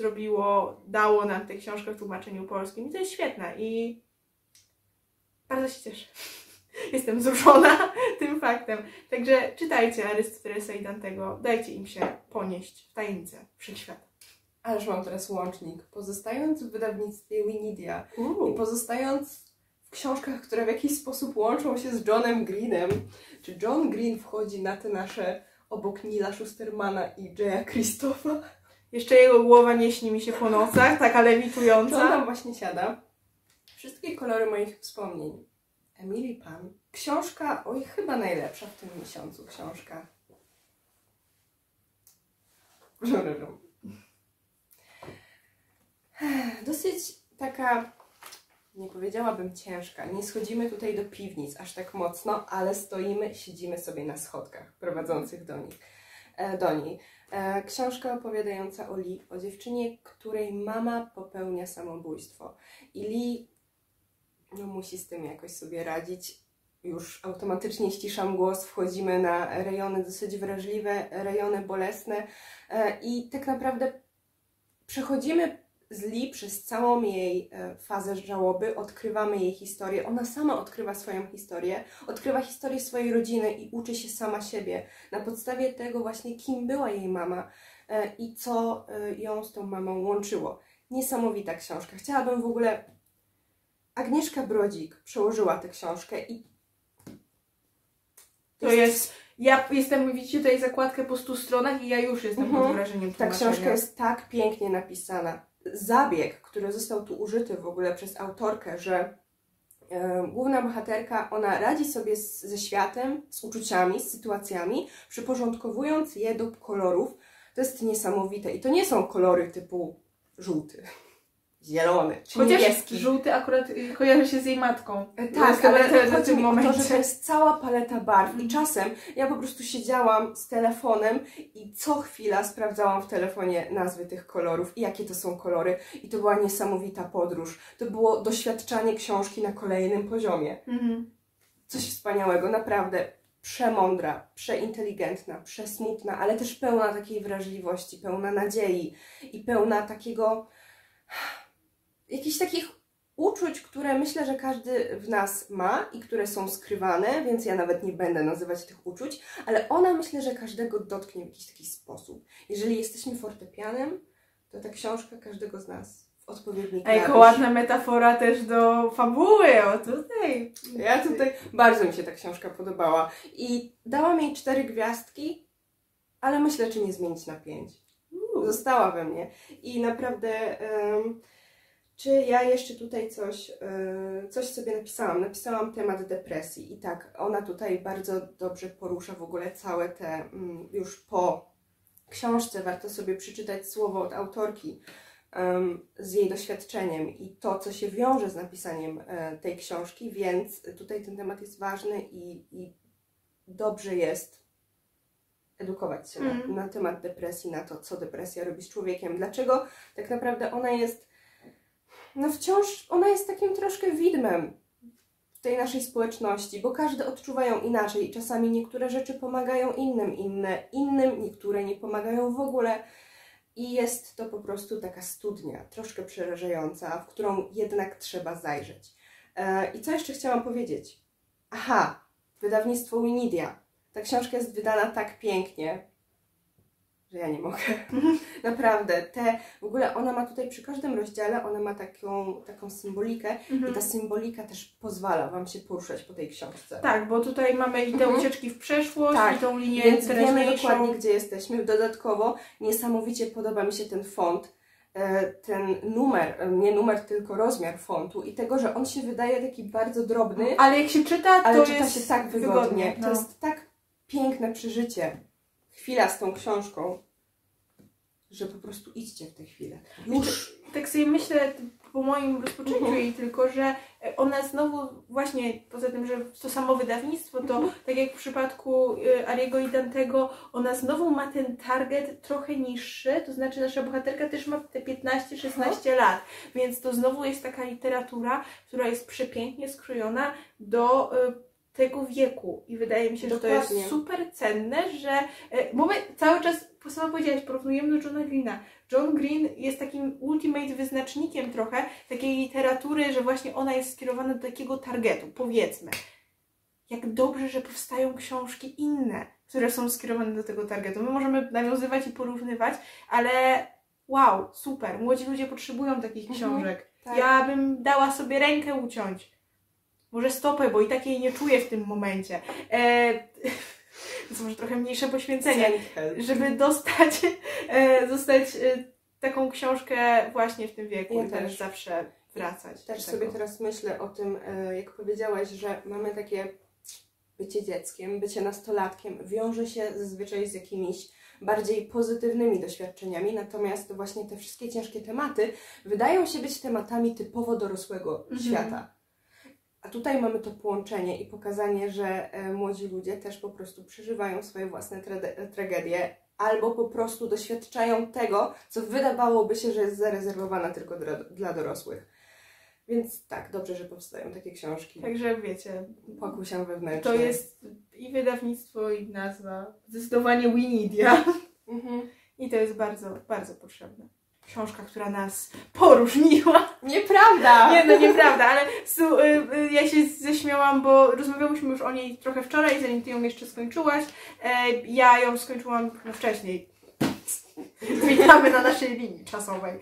dało nam tę książkę w tłumaczeniu polskim i to jest świetne i bardzo się cieszę. Jestem wzruszona tym faktem. Także czytajcie Arystotelesa i Dantego, dajcie im się ponieść w tajemnicę wszechświata.
Ależ mam teraz łącznik. Pozostając w wydawnictwie Unimedia i pozostając w książkach, które w jakiś sposób łączą się z Johnem Greenem, czy John Green wchodzi na te nasze obok Nila Schustermana i Jaya Christopha?
Jeszcze jego głowa nie śni mi się po nocach, taka lewitująca.
To tam właśnie siada. Wszystkie kolory moich wspomnień. Emily Pan. Książka, chyba najlepsza w tym miesiącu książka. Dosyć taka, nie powiedziałabym ciężka. Nie schodzimy tutaj do piwnic aż tak mocno, ale siedzimy sobie na schodkach prowadzących do niej. Książka opowiadająca o Lee, o dziewczynie, której mama popełnia samobójstwo. I Lee musi z tym jakoś sobie radzić. Już automatycznie ściszam głos, wchodzimy na rejony dosyć wrażliwe, rejony bolesne i tak naprawdę przechodzimy z Lee przez całą jej fazę żałoby, odkrywamy jej historię, ona sama odkrywa swoją historię, odkrywa historię swojej rodziny i uczy się sama siebie na podstawie tego właśnie, kim była jej mama i co ją z tą mamą łączyło. Niesamowita książka. Chciałabym w ogóle... Agnieszka Brodzik przełożyła tę książkę i
to jest... Ja jestem, widzicie tutaj zakładkę po 100 stronach i ja już jestem pod wrażeniem
ta książka jest tak pięknie napisana. Zabieg, który został tu użyty w ogóle przez autorkę, że główna bohaterka, ona radzi sobie ze światem, z uczuciami, z sytuacjami, przyporządkowując je do kolorów. To jest niesamowite. I to nie są kolory typu żółty, zielony czy niebieski.
Żółty akurat kojarzy się z jej matką.
Tak, ale chodzi mi o to, że to jest cała paleta barw i czasem ja po prostu siedziałam z telefonem i co chwila sprawdzałam w telefonie nazwy tych kolorów i jakie to są kolory i to była niesamowita podróż. To było doświadczanie książki na kolejnym poziomie. Coś wspaniałego, naprawdę przemądra, przeinteligentna, przesmutna, ale też pełna takiej wrażliwości, pełna nadziei i pełna jakichś takich uczuć, które myślę, że każdy w nas ma i które są skrywane, więc ja nawet nie będę nazywać tych uczuć, ale ona myślę, że każdego dotknie w jakiś taki sposób. Jeżeli jesteśmy fortepianem, to ta książka każdego z nas w odpowiedni klawisz.
Jaka ładna metafora też do fabuły, o tutaj.
Bardzo mi się ta książka podobała i dałam jej 4 gwiazdki, ale myślę, czy nie zmienić na 5. Została we mnie i naprawdę... Czy ja jeszcze tutaj coś sobie napisałam? Napisałam temat depresji i tak, ona tutaj bardzo dobrze porusza w ogóle całe te, już po książce warto sobie przeczytać słowo od autorki z jej doświadczeniem i to, co się wiąże z napisaniem tej książki, więc tutaj ten temat jest ważny i dobrze jest edukować się na temat depresji, na to, co depresja robi z człowiekiem. Dlaczego tak naprawdę ona jest wciąż ona jest takim troszkę widmem w tej naszej społeczności, bo każdy odczuwa ją inaczej i czasami niektóre rzeczy pomagają innym niektóre nie pomagają w ogóle i jest to po prostu taka studnia, troszkę przerażająca, w którą jednak trzeba zajrzeć. I co jeszcze chciałam powiedzieć? Aha, wydawnictwo Winidia. Ta książka jest wydana tak pięknie, że ja nie mogę. Naprawdę. W ogóle ona ma tutaj przy każdym rozdziale, ona ma taką symbolikę i ta symbolika też pozwala Wam się poruszać po tej książce.
Tak, bo tutaj mamy i te ucieczki w przeszłość, i tą linię
więc
teraźniejszą.
Wiemy dokładnie, gdzie jesteśmy. Dodatkowo niesamowicie podoba mi się ten font, ten numer, nie numer, tylko rozmiar fontu i tego, że on się wydaje taki bardzo drobny,
ale jak się czyta, to
czyta
jest
się tak wygodnie.
No.
To jest tak piękne przeżycie. Chwila z tą książką, że po prostu idźcie w tę chwilę. Już.
Tak sobie myślę po moim rozpoczęciu jej tylko, że ona znowu właśnie, poza tym, że to samo wydawnictwo, to tak jak w przypadku Ariego i Dantego, ona znowu ma ten target trochę niższy, to znaczy nasza bohaterka też ma te 15-16 lat, więc to znowu jest taka literatura, która jest przepięknie skrojona do tego wieku i wydaje mi się, że to jest super cenne, że bo my cały czas, sama powiedziałaś, porównujemy do Johna Greena. John Green jest takim ultimate wyznacznikiem trochę takiej literatury, że właśnie ona jest skierowana do takiego targetu, powiedzmy. Jak dobrze, że powstają książki inne, które są skierowane do tego targetu. My możemy nawiązywać i porównywać, ale wow, super, młodzi ludzie potrzebują takich książek.
Tak.
Ja bym dała sobie rękę uciąć. Może stopę, bo i tak jej nie czuję w tym momencie. To może trochę mniejsze poświęcenie, żeby dostać taką książkę właśnie w tym wieku. Ja też zawsze wracać.
Też sobie teraz myślę o tym, jak powiedziałaś, że mamy takie bycie dzieckiem, bycie nastolatkiem wiąże się zazwyczaj z jakimiś bardziej pozytywnymi doświadczeniami, natomiast właśnie te wszystkie ciężkie tematy wydają się być tematami typowo dorosłego świata. A tutaj mamy to połączenie i pokazanie, że młodzi ludzie też po prostu przeżywają swoje własne tragedie albo po prostu doświadczają tego, co wydawałoby się, że jest zarezerwowane tylko dla dorosłych. Więc tak, dobrze, że powstają takie książki.
Także wiecie,
Pokój się wewnętrzny.
to jest i wydawnictwo, i nazwa. Zdecydowanie Winidia. I to jest bardzo, bardzo potrzebne. Książka, która nas poróżniła.
Nieprawda!
Nie, no nieprawda, ale ja się ześmiałam, bo rozmawiałyśmy już o niej trochę wczoraj, zanim ty ją jeszcze skończyłaś. Ja ją skończyłam wcześniej. Witamy na naszej linii czasowej.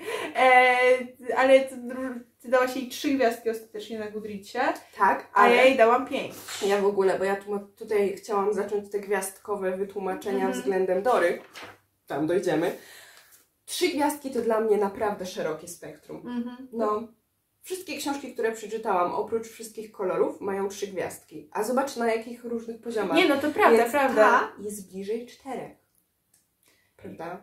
Ale ty dałaś jej 3 gwiazdki ostatecznie na Goodreadsie.
Tak,
a ja jej dałam 5.
Ja w ogóle, bo ja tutaj chciałam zacząć te gwiazdkowe wytłumaczenia względem Dory. Tam dojdziemy. 3 gwiazdki to dla mnie naprawdę szerokie spektrum. No, wszystkie książki, które przeczytałam, oprócz wszystkich kolorów, mają 3 gwiazdki. A zobacz na jakich różnych poziomach.
Nie, no to prawda,
więc
prawda.
Ta jest bliżej 4. Prawda?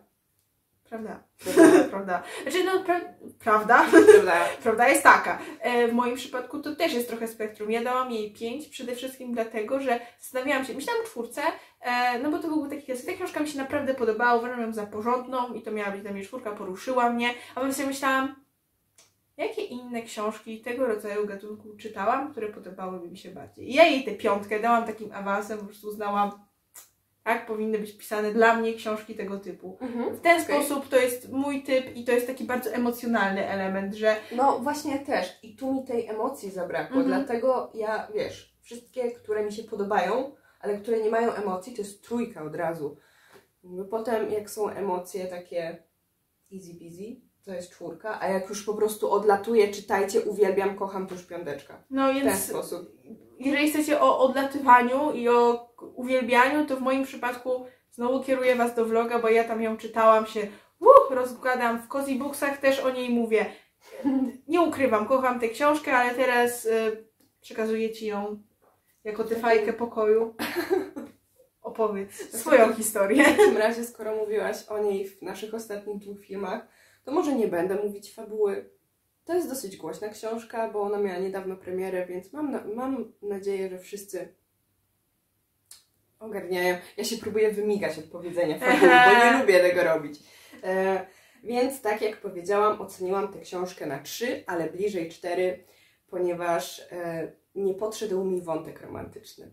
Prawda. Znaczy, no, prawda? Prawda jest taka. W moim przypadku to też jest trochę spektrum. Ja dałam jej 5, przede wszystkim dlatego, że zastanawiałam się, myślałam o 4, no bo to byłby taki klasyk. Ta książka mi się naprawdę podobała, uważam ją za porządną i to miała być dla mnie 4, poruszyła mnie, a potem sobie myślałam, jakie inne książki tego rodzaju gatunku czytałam, które podobałyby mi się bardziej. I ja jej tę 5 dałam takim awansem, po prostu uznałam, tak, powinny być pisane dla mnie książki tego typu. W ten sposób to jest mój typ i to jest taki bardzo emocjonalny element, że...
No właśnie też. I tu mi tej emocji zabrakło, dlatego ja, wiesz, wszystkie, które mi się podobają, ale które nie mają emocji, to jest 3 od razu. Potem jak są emocje takie easy peasy, to jest 4, a jak już po prostu odlatuje, czytajcie, uwielbiam, kocham, to już 5.
No więc...
W ten sposób.
Jeżeli chcecie o odlatywaniu i o uwielbianiu, to w moim przypadku znowu kieruję Was do vloga, bo ja tam ją czytałam, się rozkładam w Cozy Booksach, też o niej mówię. Nie ukrywam, kocham tę książkę, ale teraz przekazuję Ci ją jako tę fajkę pokoju. Opowiedz swoją historię.
W takim razie, skoro mówiłaś o niej w naszych ostatnich 2 filmach, to może nie będę mówić fabuły. To jest dosyć głośna książka, bo ona miała niedawno premierę, więc mam nadzieję, że wszyscy ogarniają. Ja się próbuję wymigać od powiedzenia fabuły, bo nie lubię tego robić. Więc tak jak powiedziałam, oceniłam tę książkę na 3, ale bliżej 4, ponieważ nie podszedł mi wątek romantyczny.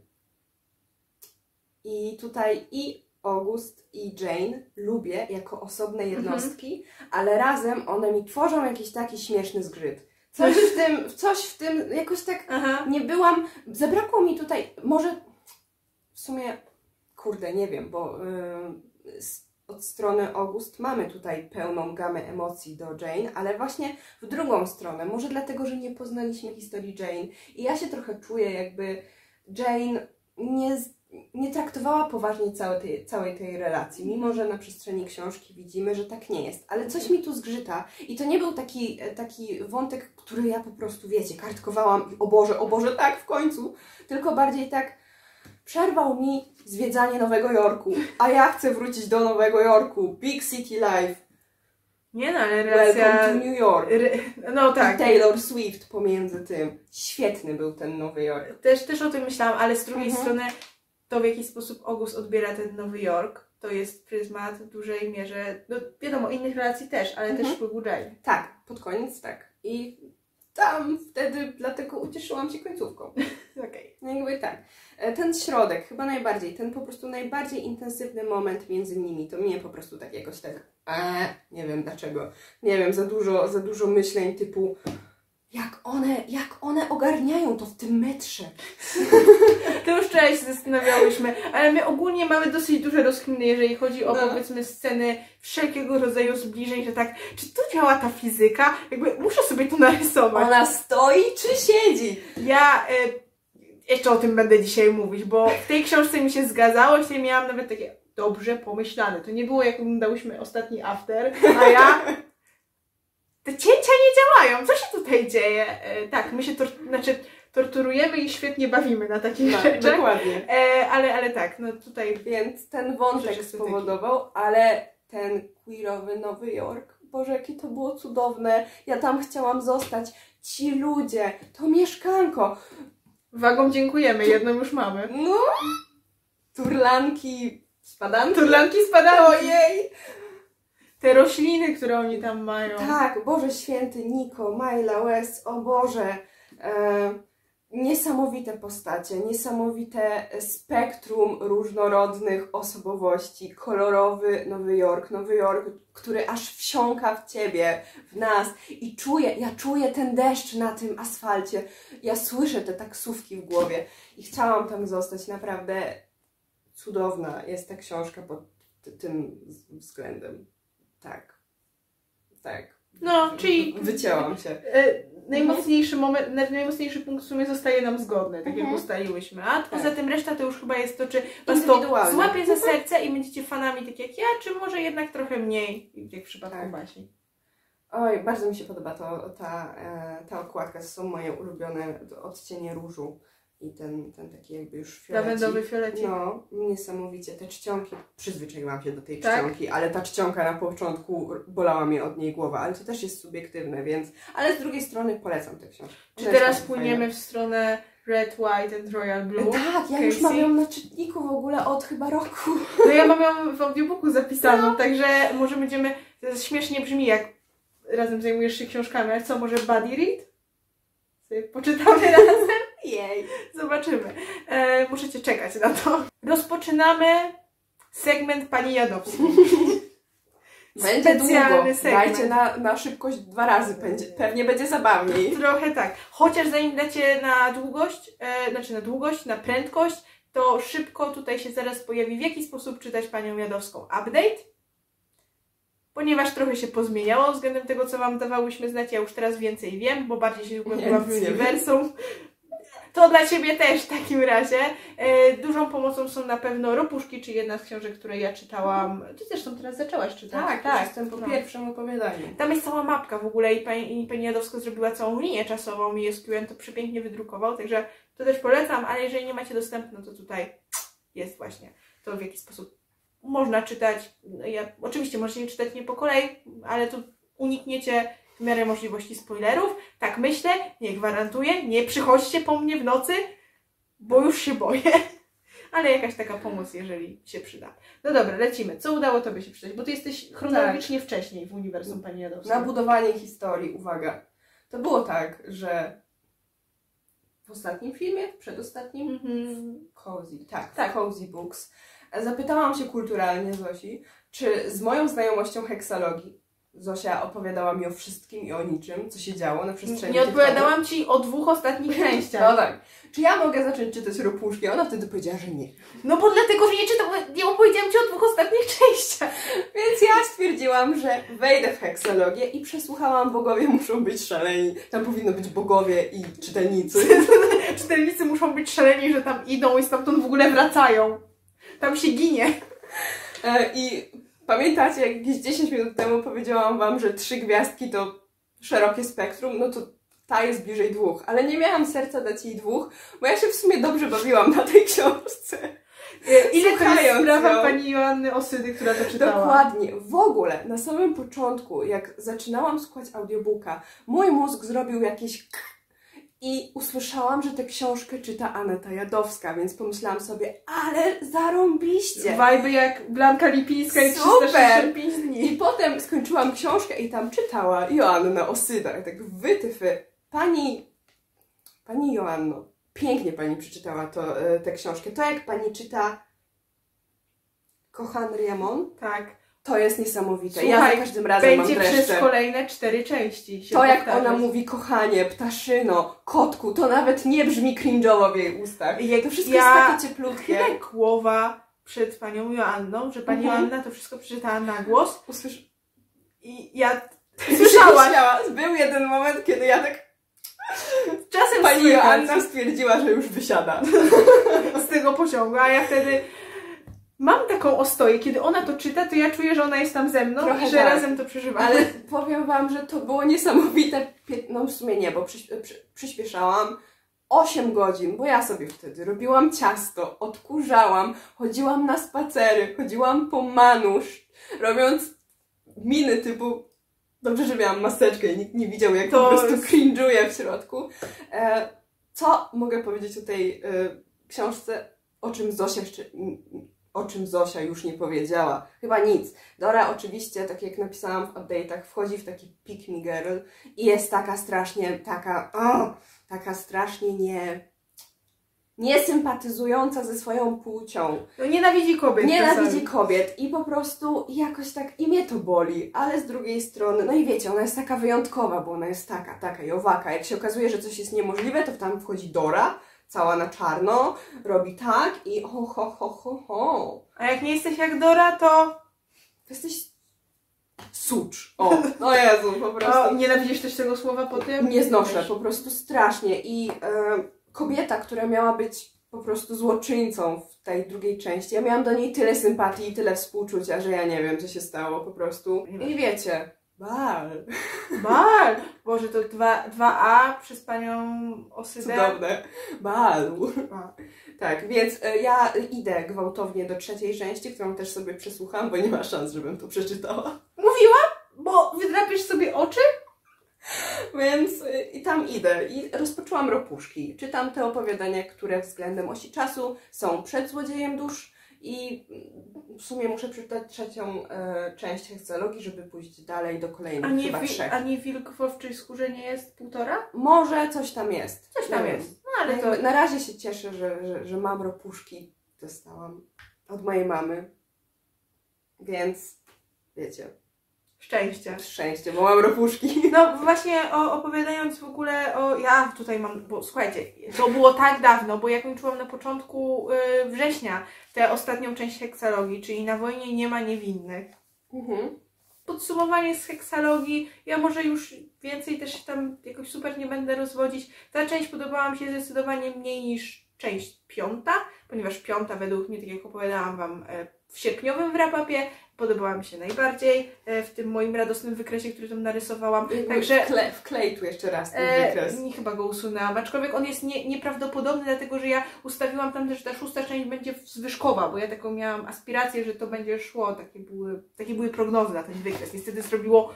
I tutaj i August i Jane lubię jako osobne jednostki, ale razem one mi tworzą jakiś taki śmieszny zgrzyt. Coś w tym, jakoś tak nie byłam, zabrakło mi tutaj, może w sumie, kurde, nie wiem, bo od strony August mamy tutaj pełną gamę emocji do Jane, ale właśnie w drugą stronę, może dlatego, że nie poznaliśmy historii Jane i ja się trochę czuję, jakby Jane nie traktowała poważnie całej tej relacji, mimo że na przestrzeni książki widzimy, że tak nie jest. Ale coś mi tu zgrzyta i to nie był taki wątek, który ja po prostu, wiecie, kartkowałam, o Boże, tak, w końcu, tylko bardziej tak przerwał mi zwiedzanie Nowego Jorku, a ja chcę wrócić do Nowego Jorku, Big City Life.
Nie no, ale relacja...
Welcome to New York.
No tak.
I Taylor Swift pomiędzy tym. Świetny był ten Nowy Jork.
Też o tym myślałam, ale z drugiej strony to, w jaki sposób August odbiera ten Nowy Jork, to jest pryzmat w dużej mierze, no wiadomo, innych relacji też, ale też wpływu Jane.
Tak, pod koniec tak. I tam wtedy dlatego ucieszyłam się końcówką.
Okej.
No jakby tak. Ten środek, chyba najbardziej, ten po prostu najbardziej intensywny moment między nimi, to mnie po prostu tak jakoś tak, nie wiem dlaczego, nie wiem, za dużo myśleń typu jak one ogarniają to w tym metrze.
To już wczoraj się zastanawiałyśmy, ale my ogólnie mamy dosyć duże rozkminy, jeżeli chodzi o powiedzmy sceny wszelkiego rodzaju zbliżeń, że tak, czy tu działa ta fizyka? Jakby muszę sobie to narysować.
Ona stoi czy siedzi?
Ja jeszcze o tym będę dzisiaj mówić, bo w tej książce mi się zgadzało i miałam nawet takie dobrze pomyślane. To nie było jak oglądałyśmy ostatni After, a ja... Te cięcia nie działają. Co się tutaj dzieje? Tak, my się to... Znaczy, torturujemy i świetnie bawimy na takich rzeczach.
Dokładnie.
Ale tak, no tutaj...
Więc ten wątek spowodował, ale ten queerowy Nowy Jork, Boże, jakie to było cudowne. Ja tam chciałam zostać. Ci ludzie, to mieszkanko.
Wagom dziękujemy, jedną już mamy.
No, turlanki, spadanki.
Turlanki spadało, jej! Te rośliny, które oni tam mają.
Tak, Boże Święty, Niko, Myla, West, o Boże. Niesamowite postacie, niesamowite spektrum różnorodnych osobowości, kolorowy Nowy Jork, który aż wsiąka w ciebie, w nas i ja czuję ten deszcz na tym asfalcie, ja słyszę te taksówki w głowie i chciałam tam zostać, naprawdę cudowna jest ta książka pod tym względem. Tak.
No, czyli...
Wycięłam się.
Najmocniejszy moment, najmocniejszy punkt w sumie zostaje nam zgodny, tak jak ustaliłyśmy. A poza tym reszta to już chyba jest to, czy was to złapie za serce i będziecie fanami tak jak ja, czy może jednak trochę mniej, jak w przypadku Basi.
Oj, bardzo mi się podoba ta okładka, to są moje ulubione odcienie różu i ten taki jakby już fiolecik.
Lawendowy fiolecik.
No, niesamowicie. Te czcionki, przyzwyczaiłam się do tej czcionki, ale ta czcionka na początku bolała mnie od niej głowa, ale to też jest subiektywne, więc... Ale z drugiej strony polecam tę książkę.
Czy teraz płyniemy w stronę Red, White and Royal Blue?
Tak, ja już mam ją na czytniku w ogóle od chyba roku.
No ja mam ją w audiobooku zapisaną, także może będziemy... To śmiesznie brzmi, jak razem zajmujesz się książkami, ale co, może buddy read? Sobie poczytamy razem?
Jej.
Zobaczymy. Możecie czekać na to. Rozpoczynamy segment Pani Jadowskiej.
Będzie długo. Dajcie na szybkość 2 razy. Pewnie będzie zabawniej.
Trochę tak. Chociaż zanim dacie na długość, na prędkość, to szybko tutaj się zaraz pojawi, w jaki sposób czytać Panią Jadowską update. Ponieważ trochę się pozmieniało względem tego, co Wam dawałyśmy znać, ja już teraz więcej wiem, bo bardziej się głębiła w uniwersum. To dla Ciebie też w takim razie. Dużą pomocą są na pewno Ropuszki, czy jedna z książek, które ja czytałam. Ty zresztą teraz zaczęłaś czytać.
Tak, jestem po pierwszym opowiadaniu.
Tam jest cała mapka w ogóle i pani Jadowska zrobiła całą linię czasową i SQN to przepięknie wydrukował, także to też polecam, ale jeżeli nie macie dostępu, no to tutaj jest właśnie to, w jaki sposób można czytać. Oczywiście możecie czytać nie po kolei, ale tu unikniecie w miarę możliwości spoilerów. Tak myślę, nie gwarantuję, nie przychodźcie po mnie w nocy, bo już się boję. Ale jakaś taka pomoc, jeżeli się przyda. No dobra, lecimy. Co udało Tobie się przeczytać? Bo Ty jesteś chronologicznie wcześniej w uniwersum Pani Jadowskiej.
Na budowanie historii, uwaga. To było tak, że w ostatnim filmie, w przedostatnim, Cozy Books, zapytałam się kulturalnie Zosi, czy z moją znajomością heksalogii Zosia opowiadała mi o wszystkim i o niczym, co się działo na przestrzeni.
Nie odpowiadałam Ci o 2 ostatnich częściach.
No tak. Czy ja mogę zacząć czytać Ropuszki? Ona wtedy powiedziała, że nie.
No bo dlatego, że nie opowiedziałam Ci o 2 ostatnich częściach.
Więc ja stwierdziłam, że wejdę w heksalogię i przesłuchałam Bogowie muszą być szaleni. Tam powinno być bogowie i czytelnicy.
Czytelnicy muszą być szaleni, że tam idą i stamtąd w ogóle wracają. Tam się ginie.
I pamiętacie, jak jakieś 10 minut temu powiedziałam Wam, że 3 gwiazdki to szerokie spektrum, no to ta jest bliżej 2. Ale nie miałam serca dać jej 2, bo ja się w sumie dobrze bawiłam na tej książce.
Ile to jest sprawa Pani Joanny Osydy, która to czytała?
Dokładnie. W ogóle, na samym początku, jak zaczynałam słuchać audiobooka, mój mózg zrobił jakieś i usłyszałam, że tę książkę czyta Aneta Jadowska, więc pomyślałam sobie, ale zarąbiście!
Wajby jak Blanka Lipińska i 365 dni.
I potem skończyłam książkę i tam czytała Joanna Osyda. I tak wytyfy. Pani Joanno, pięknie Pani przeczytała tę książkę. To jak Pani czyta Kochany Riamon?
Tak.
To jest niesamowite.
Słuchaj,
ja za każdym razem mam dreszcze.
Będzie przez kolejne 4 części.
To jak ona mówi kochanie, ptaszyno, kotku, to nawet nie brzmi cringe'owo w jej ustach. To wszystko jest takie cieplutkie.
Głowa przed Panią Joanną, że Pani Joanna to wszystko przeczytała na głos. I ja słyszałam.
Był jeden moment, kiedy ja tak...
Czasem
Pani Joanna stwierdziła, że już wysiada
z tego pociągu, a ja wtedy... Mam taką ostoję, kiedy ona to czyta, to ja czuję, że ona jest tam ze mną i że razem to przeżywamy.
Ale powiem Wam, że to było niesamowite, no w sumie nie, bo przyspieszałam, 8 godzin, bo ja sobie wtedy robiłam ciasto, odkurzałam, chodziłam na spacery, chodziłam po manusz, robiąc miny typu dobrze, że miałam maseczkę i nikt nie widział, jak po prostu cringe'uję w środku. Co mogę powiedzieć o tej książce, o czym Zosia już nie powiedziała? Chyba nic. Dora oczywiście, tak jak napisałam w update'ach, wchodzi w taki pick me girl i jest taka strasznie, taka strasznie niesympatyzująca ze swoją płcią.
No nienawidzi kobiet.
Nienawidzi kobiet i po prostu jakoś tak i mnie to boli, ale z drugiej strony, no i wiecie, ona jest taka wyjątkowa, bo ona jest taka i owaka. Jak się okazuje, że coś jest niemożliwe, to tam wchodzi Dora, cała na czarno, robi tak i ho.
A jak nie jesteś jak Dora, to
jesteś sucz. O Jezu, po prostu.
Nienawidzisz też tego słowa po tym?
Nie znoszę, po prostu strasznie i kobieta, która miała być po prostu złoczyńcą w tej drugiej części, ja miałam do niej tyle sympatii i tyle współczucia, że ja nie wiem, co się stało po prostu. I wiecie, Bal.
Boże, to 2A przez panią Osydę.
Cudowne. Bal. Tak, więc ja idę gwałtownie do trzeciej części, którą też sobie przesłucham, bo nie ma szans, żebym to przeczytała.
Mówiłam? Bo wydrapiesz sobie oczy?
Więc i tam idę i rozpoczęłam Ropuszki. Czytam te opowiadania, które względem osi czasu są przed Złodziejem Dusz i w sumie muszę przeczytać trzecią część Heksalogii, żeby pójść dalej do kolejnych, chyba 3.
A nie Wilk w owczej skórze nie jest 1,5?
Może coś tam jest.
Coś tam jest. No ale to...
Na razie się cieszę, że mam Ropuszki. Dostałam od mojej mamy. Więc wiecie... Szczęście, bo mam Ropuszki.
No właśnie opowiadając w ogóle ja tutaj mam, bo słuchajcie, to było tak dawno, bo ja kończyłam na początku września tę ostatnią część Heksalogii, czyli Na wojnie nie ma niewinnych. Podsumowanie z Heksalogii, ja może już więcej też tam jakoś super nie będę rozwodzić. Ta część podobała mi się zdecydowanie mniej niż część 5, ponieważ 5 według mnie, tak jak opowiadałam Wam w sierpniowym wrap-upie, podobała mi się najbardziej w tym moim radosnym wykresie, który tam narysowałam. Także
wklej tu jeszcze raz ten wykres.
Nie, chyba go usunęłam, aczkolwiek on jest nieprawdopodobny, dlatego że ja ustawiłam tam też, że ta 6. część będzie zwyżkowa, bo ja taką miałam aspirację, że to będzie szło, takie były prognozy na ten wykres. Niestety zrobiło...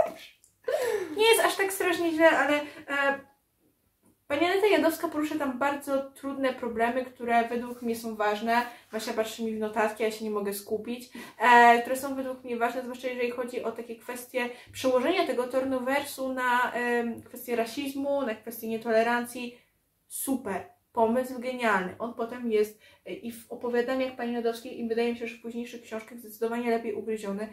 Nie jest aż tak strasznie źle, ale pani Aneta Jadowska porusza tam bardzo trudne problemy, które według mnie są ważne. Basia patrzy mi w notatki, ja się nie mogę skupić. Które są według mnie ważne, zwłaszcza jeżeli chodzi o takie kwestie przełożenia tego Tornowersu na kwestie rasizmu, na kwestie nietolerancji. Super. Pomysł genialny. On potem jest i w opowiadaniach pani Jadowskiej, i wydaje mi się, że w późniejszych książkach zdecydowanie lepiej ugryziony.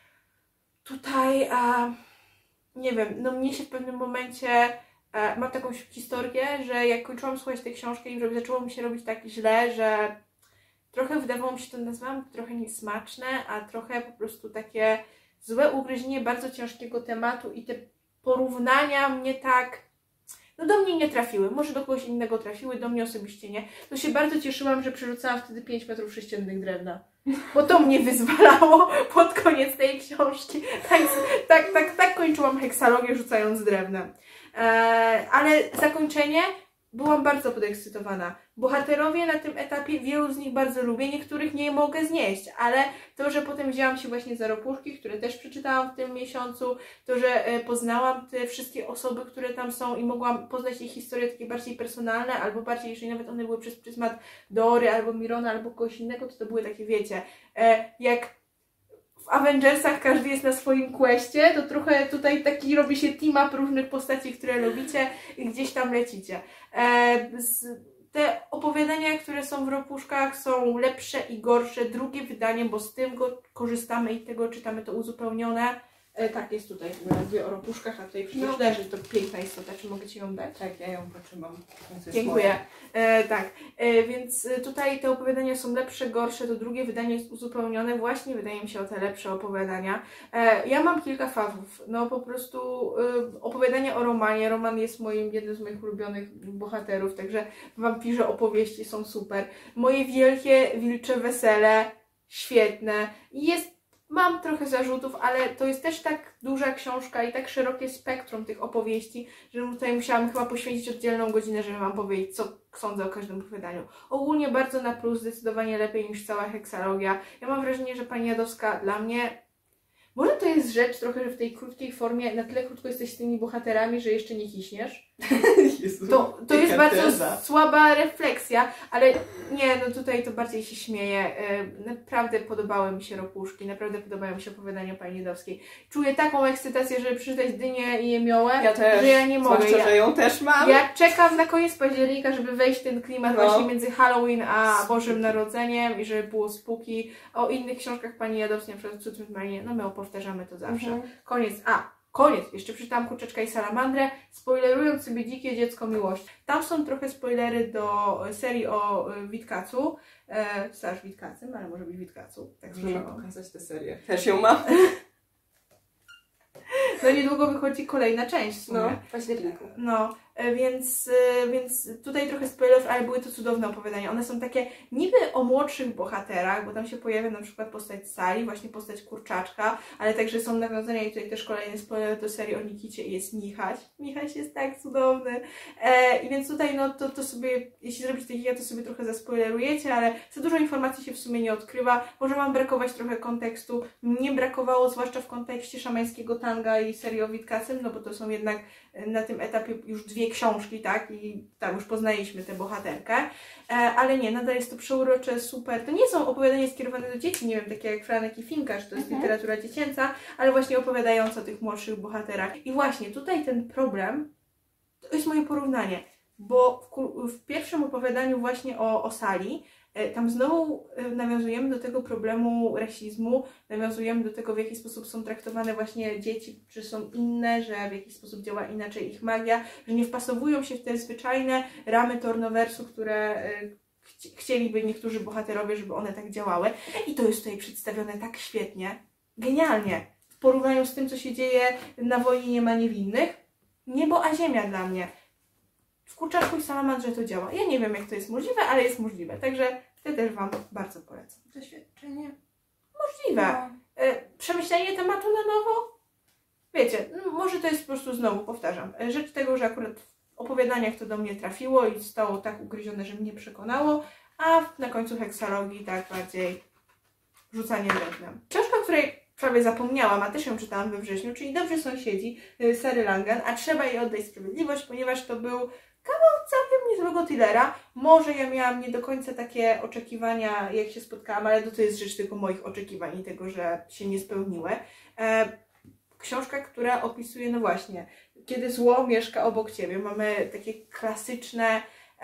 Tutaj, nie wiem, no mnie się w pewnym momencie... Mam taką historię, że jak kończyłam słuchać tej książki i zaczęło mi się robić tak źle, że trochę wydawało mi się, to nazwałam trochę niesmaczne, a trochę po prostu takie złe ugryzienie bardzo ciężkiego tematu i te porównania mnie tak, no do mnie nie trafiły. Może do kogoś innego trafiły, do mnie osobiście nie. To się bardzo cieszyłam, że przerzucałam wtedy 5 metrów sześciennych drewna. Bo to mnie wyzwalało pod koniec tej książki. Tak kończyłam Heksalogię, rzucając drewnem. Ale zakończenie, byłam bardzo podekscytowana. Bohaterowie na tym etapie, wielu z nich bardzo lubię, niektórych nie mogę znieść, ale to, że potem wzięłam się właśnie za Ropuszki, które też przeczytałam w tym miesiącu, to, że poznałam te wszystkie osoby, które tam są i mogłam poznać ich historie takie bardziej personalne, albo bardziej, jeżeli nawet one były przez pryzmat Dory, albo Mirona, albo kogoś innego, to były takie, wiecie, jak w Avengersach każdy jest na swoim questie, to trochę tutaj taki robi się team-up różnych postaci, które lubicie i gdzieś tam lecicie. Te opowiadania, które są w Ropuszkach, są lepsze i gorsze. Drugie wydanie, bo z tym korzystamy i tego czytamy, to uzupełnione. Tak, jest tutaj, mówię o Ropuszkach, a tutaj przecież leży, to piękna istota. Czy mogę Ci ją dać?
Tak, ja ją potrzebam.
Dziękuję. Tak, więc tutaj te opowiadania są lepsze, gorsze, to drugie wydanie jest uzupełnione właśnie, wydaje mi się, o te lepsze opowiadania. Ja mam kilka fawów, no po prostu opowiadania o Romanie. Roman jest jednym z moich ulubionych bohaterów, także wampirze opowieści są super. Moje wielkie wilcze wesele, świetne. I jest mam trochę zarzutów, ale to jest też tak duża książka i tak szerokie spektrum tych opowieści, że tutaj musiałam chyba poświęcić oddzielną godzinę, żeby Wam powiedzieć, co sądzę o każdym opowiadaniu. Ogólnie bardzo na plus, zdecydowanie lepiej niż cała heksalogia. Ja mam wrażenie, że pani Jadowska dla mnie... Może to jest rzecz trochę, że w tej krótkiej formie na tyle krótko jesteś z tymi bohaterami, że jeszcze nie kiśniesz.
Jezu,
To jest bardzo
teza.
słaba refleksja, ale nie, no tutaj to bardziej się śmieję. Naprawdę podobały mi się Ropuszki, naprawdę podobają mi się opowiadania pani Jadowskiej. Czuję taką ekscytację, żeby przeczytać Dynię i Jemiołę,
Ja też,
że ja nie mogę.
zwłaszcza, że ją też mam.
Ja czekam na koniec października, żeby wejść w ten klimat właśnie między Halloween a Bożym Narodzeniem i żeby było spooky. O innych książkach pani Jadowskiej, na przykład Cud Marinie, no my powtarzamy to zawsze. Koniec. Jeszcze przeczytałam Kurczaczka i Salamandrę, spoilerując sobie Dzikie dziecko miłości. Tam są trochę spoilery do serii o Witkacu. Straż Witkacym, ale może być Witkacu. Tak
możemy pokazać tę serię. Też ją mam.
No niedługo wychodzi kolejna część w sumie.
No, w październiku.
No, więc tutaj trochę spoilerów, ale były to cudowne opowiadania. One są takie niby o młodszych bohaterach, bo tam się pojawia na przykład postać Sali, właśnie postać Kurczaczka, ale także są nawiązania i tutaj też kolejny spoiler do serii o Nikicie i jest Michaś. Michaś jest tak cudowny. I więc tutaj no to sobie, jeśli zrobicie takiego, to sobie trochę zaspoilerujecie, ale za dużo informacji się w sumie nie odkrywa. Może Wam brakować trochę kontekstu. Mnie brakowało, zwłaszcza w kontekście szamańskiego tanga i serii o Witkacym, no bo to są jednak na tym etapie już 2 książki, tak? I tam już poznaliśmy tę bohaterkę. Ale nie, nadal jest to przeurocze, super. To nie są opowiadania skierowane do dzieci, nie wiem, takie jak Franek i Finka, że to jest literatura dziecięca, ale właśnie opowiadająca o tych młodszych bohaterach. I właśnie tutaj ten problem, to jest moje porównanie, bo w pierwszym opowiadaniu właśnie o Sali, tam znowu nawiązujemy do tego problemu rasizmu, nawiązujemy do tego, w jaki sposób są traktowane właśnie dzieci, czy są inne, że w jakiś sposób działa inaczej ich magia, że nie wpasowują się w te zwyczajne ramy Tornowersu, które chcieliby niektórzy bohaterowie, żeby one tak działały. I to jest tutaj przedstawione tak świetnie, genialnie, w porównaniu z tym, co się dzieje na Wojnie Nie ma niewinnych. Niebo a ziemia dla mnie. W Kurczaczku i Salamandrze to działa. Ja nie wiem, jak to jest możliwe, ale jest możliwe. Także to też Wam bardzo polecam.
Doświadczenie.
Możliwe.
No.
Przemyślenie tematu na nowo? Wiecie, no może to jest po prostu, znowu powtarzam, rzecz tego, że akurat w opowiadaniach to do mnie trafiło i zostało tak ugryzione, że mnie przekonało, a na końcu heksalogii tak bardziej rzucanie drewnem. Książka, o której prawie zapomniałam, a też ją czytałam we wrześniu, czyli Dobrzy sąsiedzi Sary Langen, a trzeba jej oddać sprawiedliwość, ponieważ to był kawał całkiem niezłego thrillera. Może ja miałam nie do końca takie oczekiwania, jak się spotkałam, ale to jest rzecz tylko moich oczekiwań i tego, że się nie spełniły. Książka, która opisuje, no właśnie, kiedy zło mieszka obok Ciebie. Mamy takie klasyczne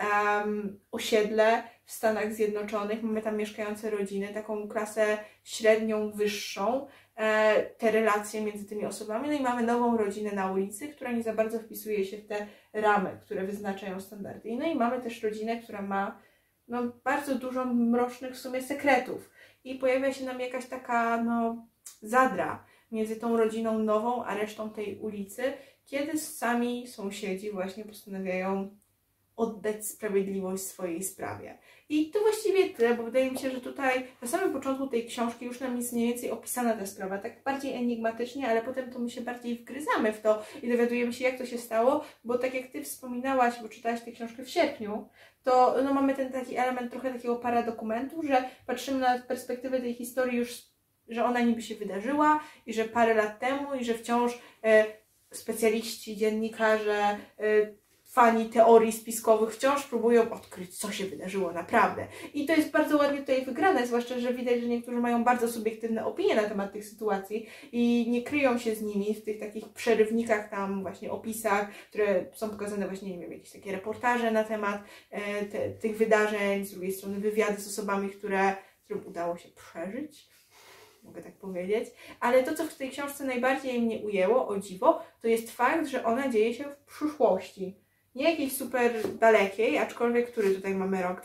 osiedle w Stanach Zjednoczonych. Mamy tam mieszkające rodziny, taką klasę średnią, wyższą. Te relacje między tymi osobami. No i mamy nową rodzinę na ulicy, która nie za bardzo wpisuje się w te ramy, które wyznaczają standardy. No i mamy też rodzinę, która ma bardzo dużo mrocznych w sumie sekretów. I pojawia się nam jakaś taka zadra między tą rodziną nową, a resztą tej ulicy, kiedy sami sąsiedzi właśnie postanawiają oddać sprawiedliwość swojej sprawie. I to właściwie tyle, bo wydaje mi się, że tutaj na samym początku tej książki już nam jest mniej więcej opisana ta sprawa, tak bardziej enigmatycznie, ale potem to my się bardziej wgryzamy w to i dowiadujemy się, jak to się stało, bo tak jak Ty wspominałaś, bo czytałaś tę książkę w sierpniu, to mamy ten taki element trochę takiego paradokumentu, że patrzymy na perspektywę tej historii już, że ona niby się wydarzyła i że parę lat temu i że wciąż specjaliści, dziennikarze, fani teorii spiskowych wciąż próbują odkryć, co się wydarzyło naprawdę. I to jest bardzo ładnie tutaj wygrane, zwłaszcza, że widać, że niektórzy mają bardzo subiektywne opinie na temat tych sytuacji i nie kryją się z nimi w tych takich przerywnikach, tam właśnie opisach, które są pokazane właśnie, nie wiem, jakieś takie reportaże na temat tych wydarzeń, z drugiej strony wywiady z osobami, którym udało się przeżyć. Mogę tak powiedzieć. Ale to, co w tej książce najbardziej mnie ujęło, o dziwo, to jest fakt, że ona dzieje się w przyszłości. Nie jakiejś super dalekiej, aczkolwiek który tutaj mamy rok?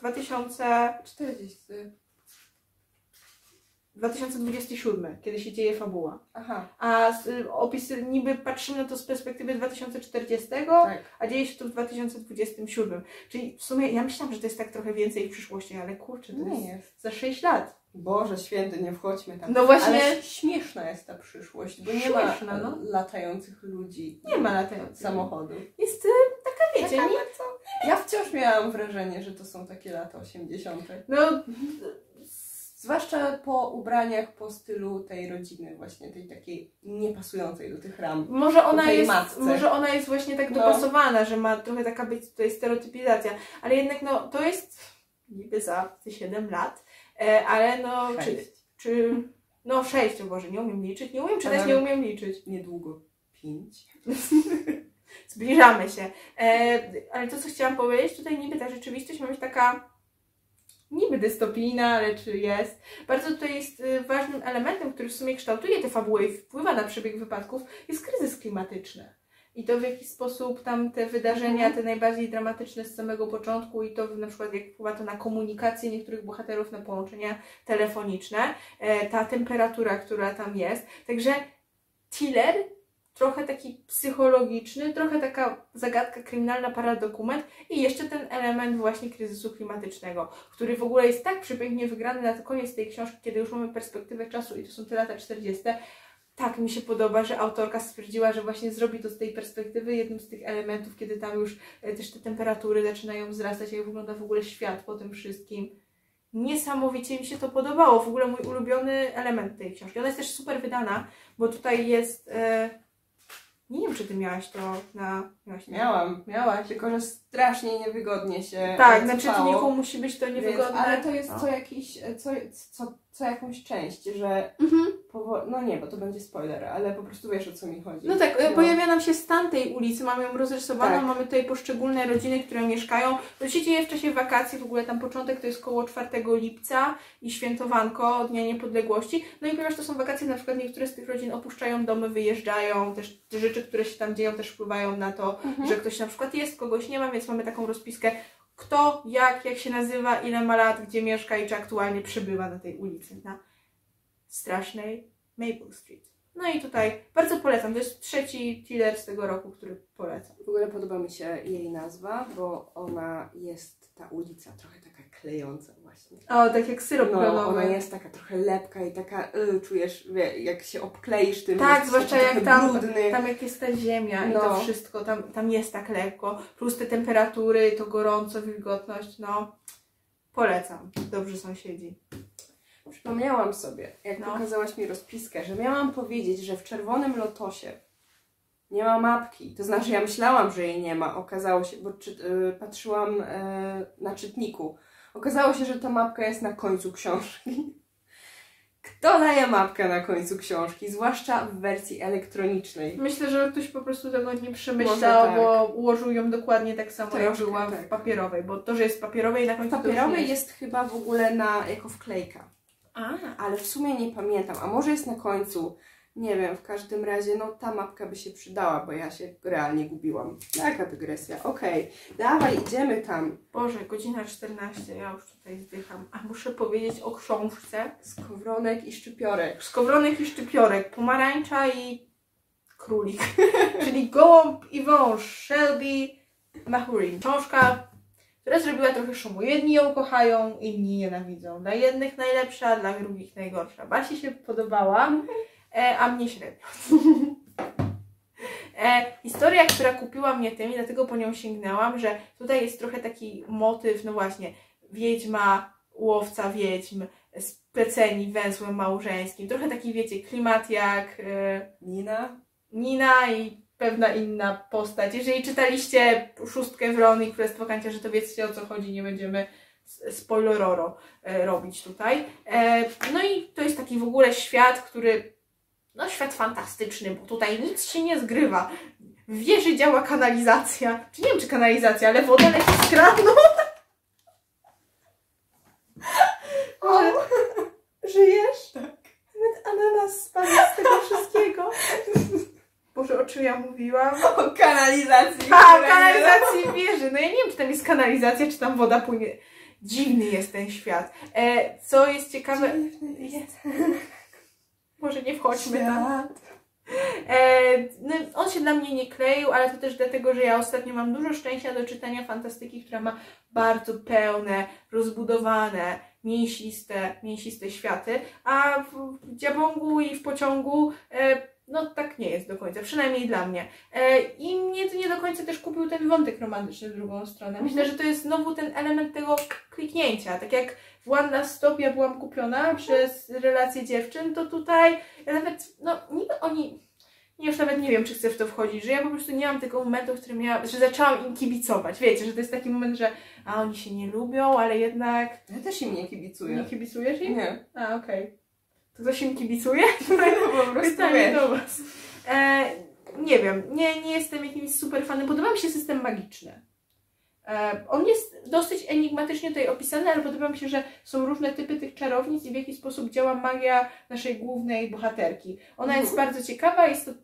2027, kiedy się dzieje fabuła.
Aha.
A opisy, niby patrzymy na to z perspektywy 2040,
tak.
A dzieje się to w 2027. Czyli w sumie ja myślałam, że to jest tak trochę więcej w przyszłości, ale kurczę, to
nie
jest za 6 lat.
Boże święty, nie wchodźmy tam.
No właśnie.
Ale śmieszna jest ta przyszłość, bo nie
Śmieszna,
ma
no.
latających ludzi.
Nie ma latających
samochodów.
Jest taka, wiecie,
Taka,
nie?
Ja wciąż miałam wrażenie, że to są takie lata 80.
No,
Zwłaszcza po ubraniach, po stylu tej rodziny właśnie, tej takiej niepasującej do tych ram.
może ona jest właśnie tak dopasowana, że ma trochę taka być tutaj stereotypizacja, ale jednak no to jest niby za te 7 lat, ale no 6, Boże, nie umiem liczyć, nie umiem czytać, nie umiem liczyć.
Niedługo 5.
Zbliżamy się. Ale to, co chciałam powiedzieć, tutaj niby ta rzeczywistość ma być taka niby dystopijna, ale czy jest? Bardzo tutaj jest ważnym elementem, który w sumie kształtuje te fabuły i wpływa na przebieg wypadków, jest kryzys klimatyczny. I to w jaki sposób tam te wydarzenia, te najbardziej dramatyczne z samego początku i to na przykład jak wpływa to na komunikację niektórych bohaterów, na połączenia telefoniczne, ta temperatura, która tam jest. Także thriller, trochę taki psychologiczny, trochę taka zagadka kryminalna, paradokument i jeszcze ten element właśnie kryzysu klimatycznego, który w ogóle jest tak przepięknie wygrany na koniec tej książki, kiedy już mamy perspektywę czasu i to są te lata 40. Tak mi się podoba, że autorka stwierdziła, że właśnie zrobi to z tej perspektywy jednym z tych elementów, kiedy tam już też te temperatury zaczynają wzrastać, jak wygląda w ogóle świat po tym wszystkim. Niesamowicie mi się to podobało. W ogóle mój ulubiony element tej książki. Ona jest też super wydana, bo tutaj jest... Nie wiem, czy ty miałaś to na...
Miałaś, tylko że strasznie niewygodnie się
tak, na czytniku musi być to niewygodne.
Więc, ale to jest co jakąś część, że... No nie, bo to będzie spoiler, ale po prostu wiesz, o co mi chodzi.
No tak, pojawia nam się stan tej ulicy, mamy ją rozrysowaną, tak. Mamy tutaj poszczególne rodziny, które mieszkają. To się dzieje w czasie wakacji, w ogóle tam początek to jest koło 4 lipca i świętowanko Dnia Niepodległości. No i ponieważ to są wakacje, na przykład niektóre z tych rodzin opuszczają domy, wyjeżdżają, też te rzeczy, które się tam dzieją też wpływają na to, że ktoś na przykład jest, kogoś nie ma, więc mamy taką rozpiskę kto, jak się nazywa, ile ma lat, gdzie mieszka i czy aktualnie przebywa na tej ulicy, na strasznej Maple Street. No i tutaj bardzo polecam, to jest 3. thriller z tego roku, który polecam.
W ogóle podoba mi się jej nazwa, bo ona jest, ta ulica, trochę taka klejąca właśnie.
O, tak jak syrop klonowy.
Ona jest taka trochę lepka i taka, czujesz, jak się obkleisz tym.
Tak, zwłaszcza jak tam jak jest ta ziemia i to wszystko, tam jest tak lekko, plus te temperatury, to gorąco, wilgotność, polecam. Dobrzy sąsiedzi.
Przypomniałam sobie, jak pokazałaś mi rozpiskę, że miałam powiedzieć, że w Czerwonym Lotosie nie ma mapki. To znaczy ja myślałam, że jej nie ma. Okazało się, bo patrzyłam na czytniku. Okazało się, że ta mapka jest na końcu książki. Kto daje mapkę na końcu książki? Zwłaszcza w wersji elektronicznej.
Myślę, że ktoś po prostu tego nie przemyślał, bo ułożył ją dokładnie tak samo, jak była w papierowej. Bo to, że jest papierowej na końcu
papierowej jest chyba w ogóle jako wklejka. Ale w sumie nie pamiętam, a może jest na końcu, nie wiem, w każdym razie, ta mapka by się przydała, bo ja się realnie gubiłam. Taka dygresja, okej, dawaj, idziemy tam.
Boże, godzina 14, ja już tutaj zdycham, a muszę powiedzieć o książce.
Skowronek i szczypiorek.
Skowronek i szczypiorek, pomarańcza i królik, czyli Gołąb i wąż, Shelby Mahurin. Książka, która zrobiła trochę szumu. Jedni ją kochają, inni nienawidzą. Dla jednych najlepsza, dla drugich najgorsza. Basi się podobała, a mnie średnio. Historia, która kupiła mnie tym i dlatego po nią sięgnęłam, że tutaj jest trochę taki motyw, no właśnie, wiedźma, łowca wiedźm, spleceni węzłem małżeńskim. Trochę taki, wiecie, klimat jak Nina i pewna inna postać. Jeżeli czytaliście 6 Wron i Królestwo Kanciarzy, to wiecie, o co chodzi, nie będziemy spoileroro robić tutaj. No i to jest taki w ogóle świat, który, świat fantastyczny, bo tutaj nic się nie zgrywa. W wieży działa kanalizacja, czy nie wiem, czy kanalizacja, ale woda leci z kranu. Żyjesz? Tak. Nawet ananas spadł z tego wszystkiego. Boże, o czym ja mówiłam?
O kanalizacji.
Kanalizacji wieży. No ja nie wiem, czy tam jest kanalizacja, czy tam woda płynie. Dziwny jest ten świat. Co jest ciekawe...
Dziwny jest.
Może nie wchodźmy tam. No, on się dla mnie nie kleił, ale to też dlatego, że ja ostatnio mam dużo szczęścia do czytania fantastyki, która ma bardzo pełne, rozbudowane, mięsiste światy, a w Dziabongu i w Pociągu no tak nie jest do końca, przynajmniej dla mnie. I mnie nie do końca też kupił ten wątek romantyczny w drugą stronę. Myślę, że to jest znowu ten element tego kliknięcia. Tak jak w One Last Stop ja byłam kupiona przez relacje dziewczyn, to tutaj ja nawet, no niby oni, już nawet nie wiem, czy chcę w to wchodzić, że ja po prostu nie mam tego momentu, w którym że zaczęłam im kibicować. Wiecie, że to jest taki moment, że oni się nie lubią, ale jednak...
Ja też im nie kibicuję.
Nie kibicujesz im?
Nie.
A, okej. To ktoś im kibicuje?
No po prostu
Pytanie do was. Nie wiem, nie jestem jakimś super fanem. Podoba mi się system magiczny. On jest dosyć enigmatycznie tutaj opisany, ale podoba mi się, że są różne typy tych czarownic i w jaki sposób działa magia naszej głównej bohaterki. Ona jest bardzo ciekawa, jest to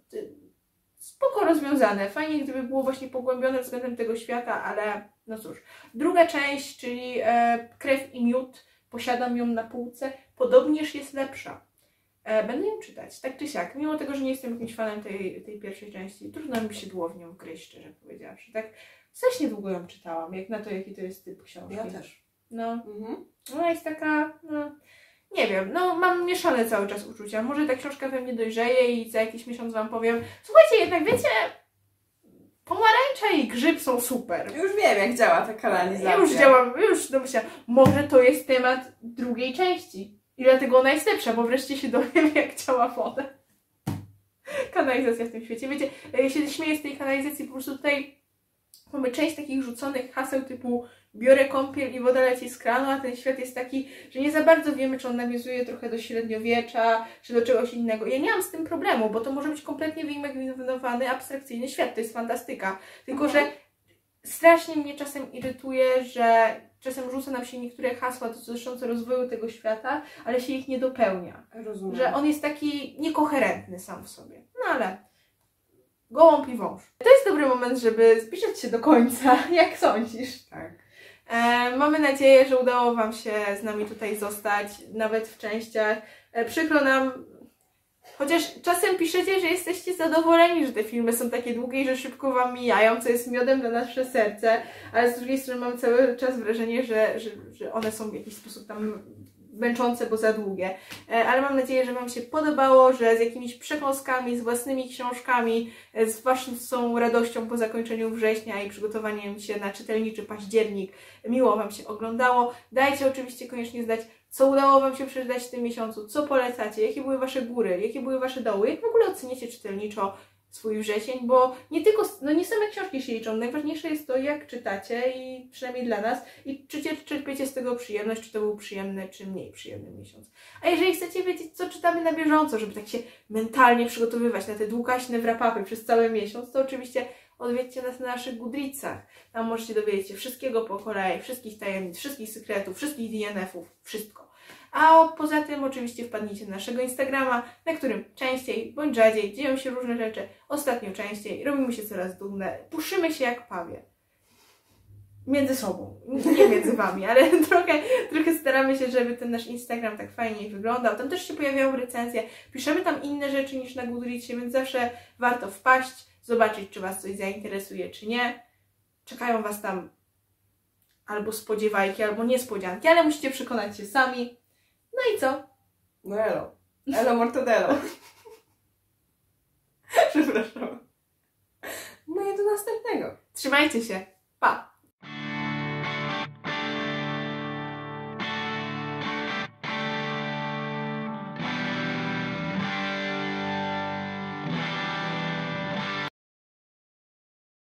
spoko rozwiązane. Fajnie, gdyby było właśnie pogłębione względem tego świata, ale no cóż. Druga część, czyli Krew i Miód, posiadam ją na półce, podobnież jest lepsza. Będę ją czytać, tak czy siak. Mimo tego, że nie jestem jakimś fanem tej pierwszej części, trudno mi się było w nią wgryźć, szczerze powiedziawszy. Tak strasznie długo ją czytałam, jak na to, jaki to jest typ książki.
Ja też.
No, ona jest taka, no, nie wiem, no mam mieszane cały czas uczucia. Może ta książka we mnie dojrzeje i za jakiś miesiąc wam powiem, słuchajcie, jednak wiecie, pomarańcza i grzyb są super.
Już wiem, jak działa ta kanalizacja.
Ja już działam, już domyślam. Może to jest temat drugiej części. I dlatego ona jest lepsza, bo wreszcie się dowiem, jak działa woda. Kanalizacja w tym świecie. Wiecie, ja się śmieję z tej kanalizacji, po prostu tutaj mamy część takich rzuconych haseł typu biorę kąpiel i woda leci z kranu, a ten świat jest taki, że nie za bardzo wiemy, czy on nawiązuje trochę do średniowiecza, czy do czegoś innego. Ja nie mam z tym problemu, bo to może być kompletnie wyimaginowany, abstrakcyjny świat, to jest fantastyka. Tylko, że strasznie mnie czasem irytuje, że czasem rzuca nam się niektóre hasła dotyczące rozwoju tego świata, ale się ich nie dopełnia.
Rozumiem.
Że on jest taki niekoherentny sam w sobie. No ale gołąb i wąż. To jest dobry moment, żeby zbliżać się do końca. Jak sądzisz?
Tak.
Mamy nadzieję, że udało wam się z nami tutaj zostać, nawet w częściach. Przykro nam, chociaż czasem piszecie, że jesteście zadowoleni, że te filmy są takie długie i że szybko wam mijają, co jest miodem dla nasze serce, ale z drugiej strony mamy cały czas wrażenie, że one są w jakiś sposób tam męczące, bo za długie. Ale mam nadzieję, że wam się podobało, że z jakimiś przekąskami, z własnymi książkami, z waszą radością po zakończeniu września i przygotowaniem się na czytelniczy październik miło wam się oglądało. Dajcie oczywiście koniecznie znać, co udało wam się przeczytać w tym miesiącu, co polecacie, jakie były wasze góry, jakie były wasze doły, jak w ogóle oceniecie czytelniczo swój wrzesień, bo nie tylko, no nie same książki się liczą, najważniejsze jest to, jak czytacie i przynajmniej dla nas i czy czerpiecie z tego przyjemność, czy to był przyjemny, czy mniej przyjemny miesiąc. A jeżeli chcecie wiedzieć, co czytamy na bieżąco, żeby tak się mentalnie przygotowywać na te długaśne wrap-upy przez cały miesiąc, to oczywiście odwiedźcie nas na naszych Goodreadsach. Tam możecie dowiedzieć się wszystkiego po kolei, wszystkich tajemnic, wszystkich sekretów, wszystkich DNF-ów, wszystko. A poza tym oczywiście wpadnijcie na naszego Instagrama, na którym częściej bądź rzadziej dzieją się różne rzeczy, ostatnio częściej, robimy się coraz dumne, puszymy się jak pawie. Między sobą, nie między wami, ale trochę staramy się, żeby ten nasz Instagram tak fajniej wyglądał. Tam też się pojawiają recenzje, piszemy tam inne rzeczy niż na Goodreadsie, więc zawsze warto wpaść, zobaczyć, czy was coś zainteresuje, czy nie. Czekają was tam albo spodziewajki, albo niespodzianki, ale musicie przekonać się sami. No i co?
No elo. Elo mortadelo. Przepraszam. No i do następnego.
Trzymajcie się. Pa!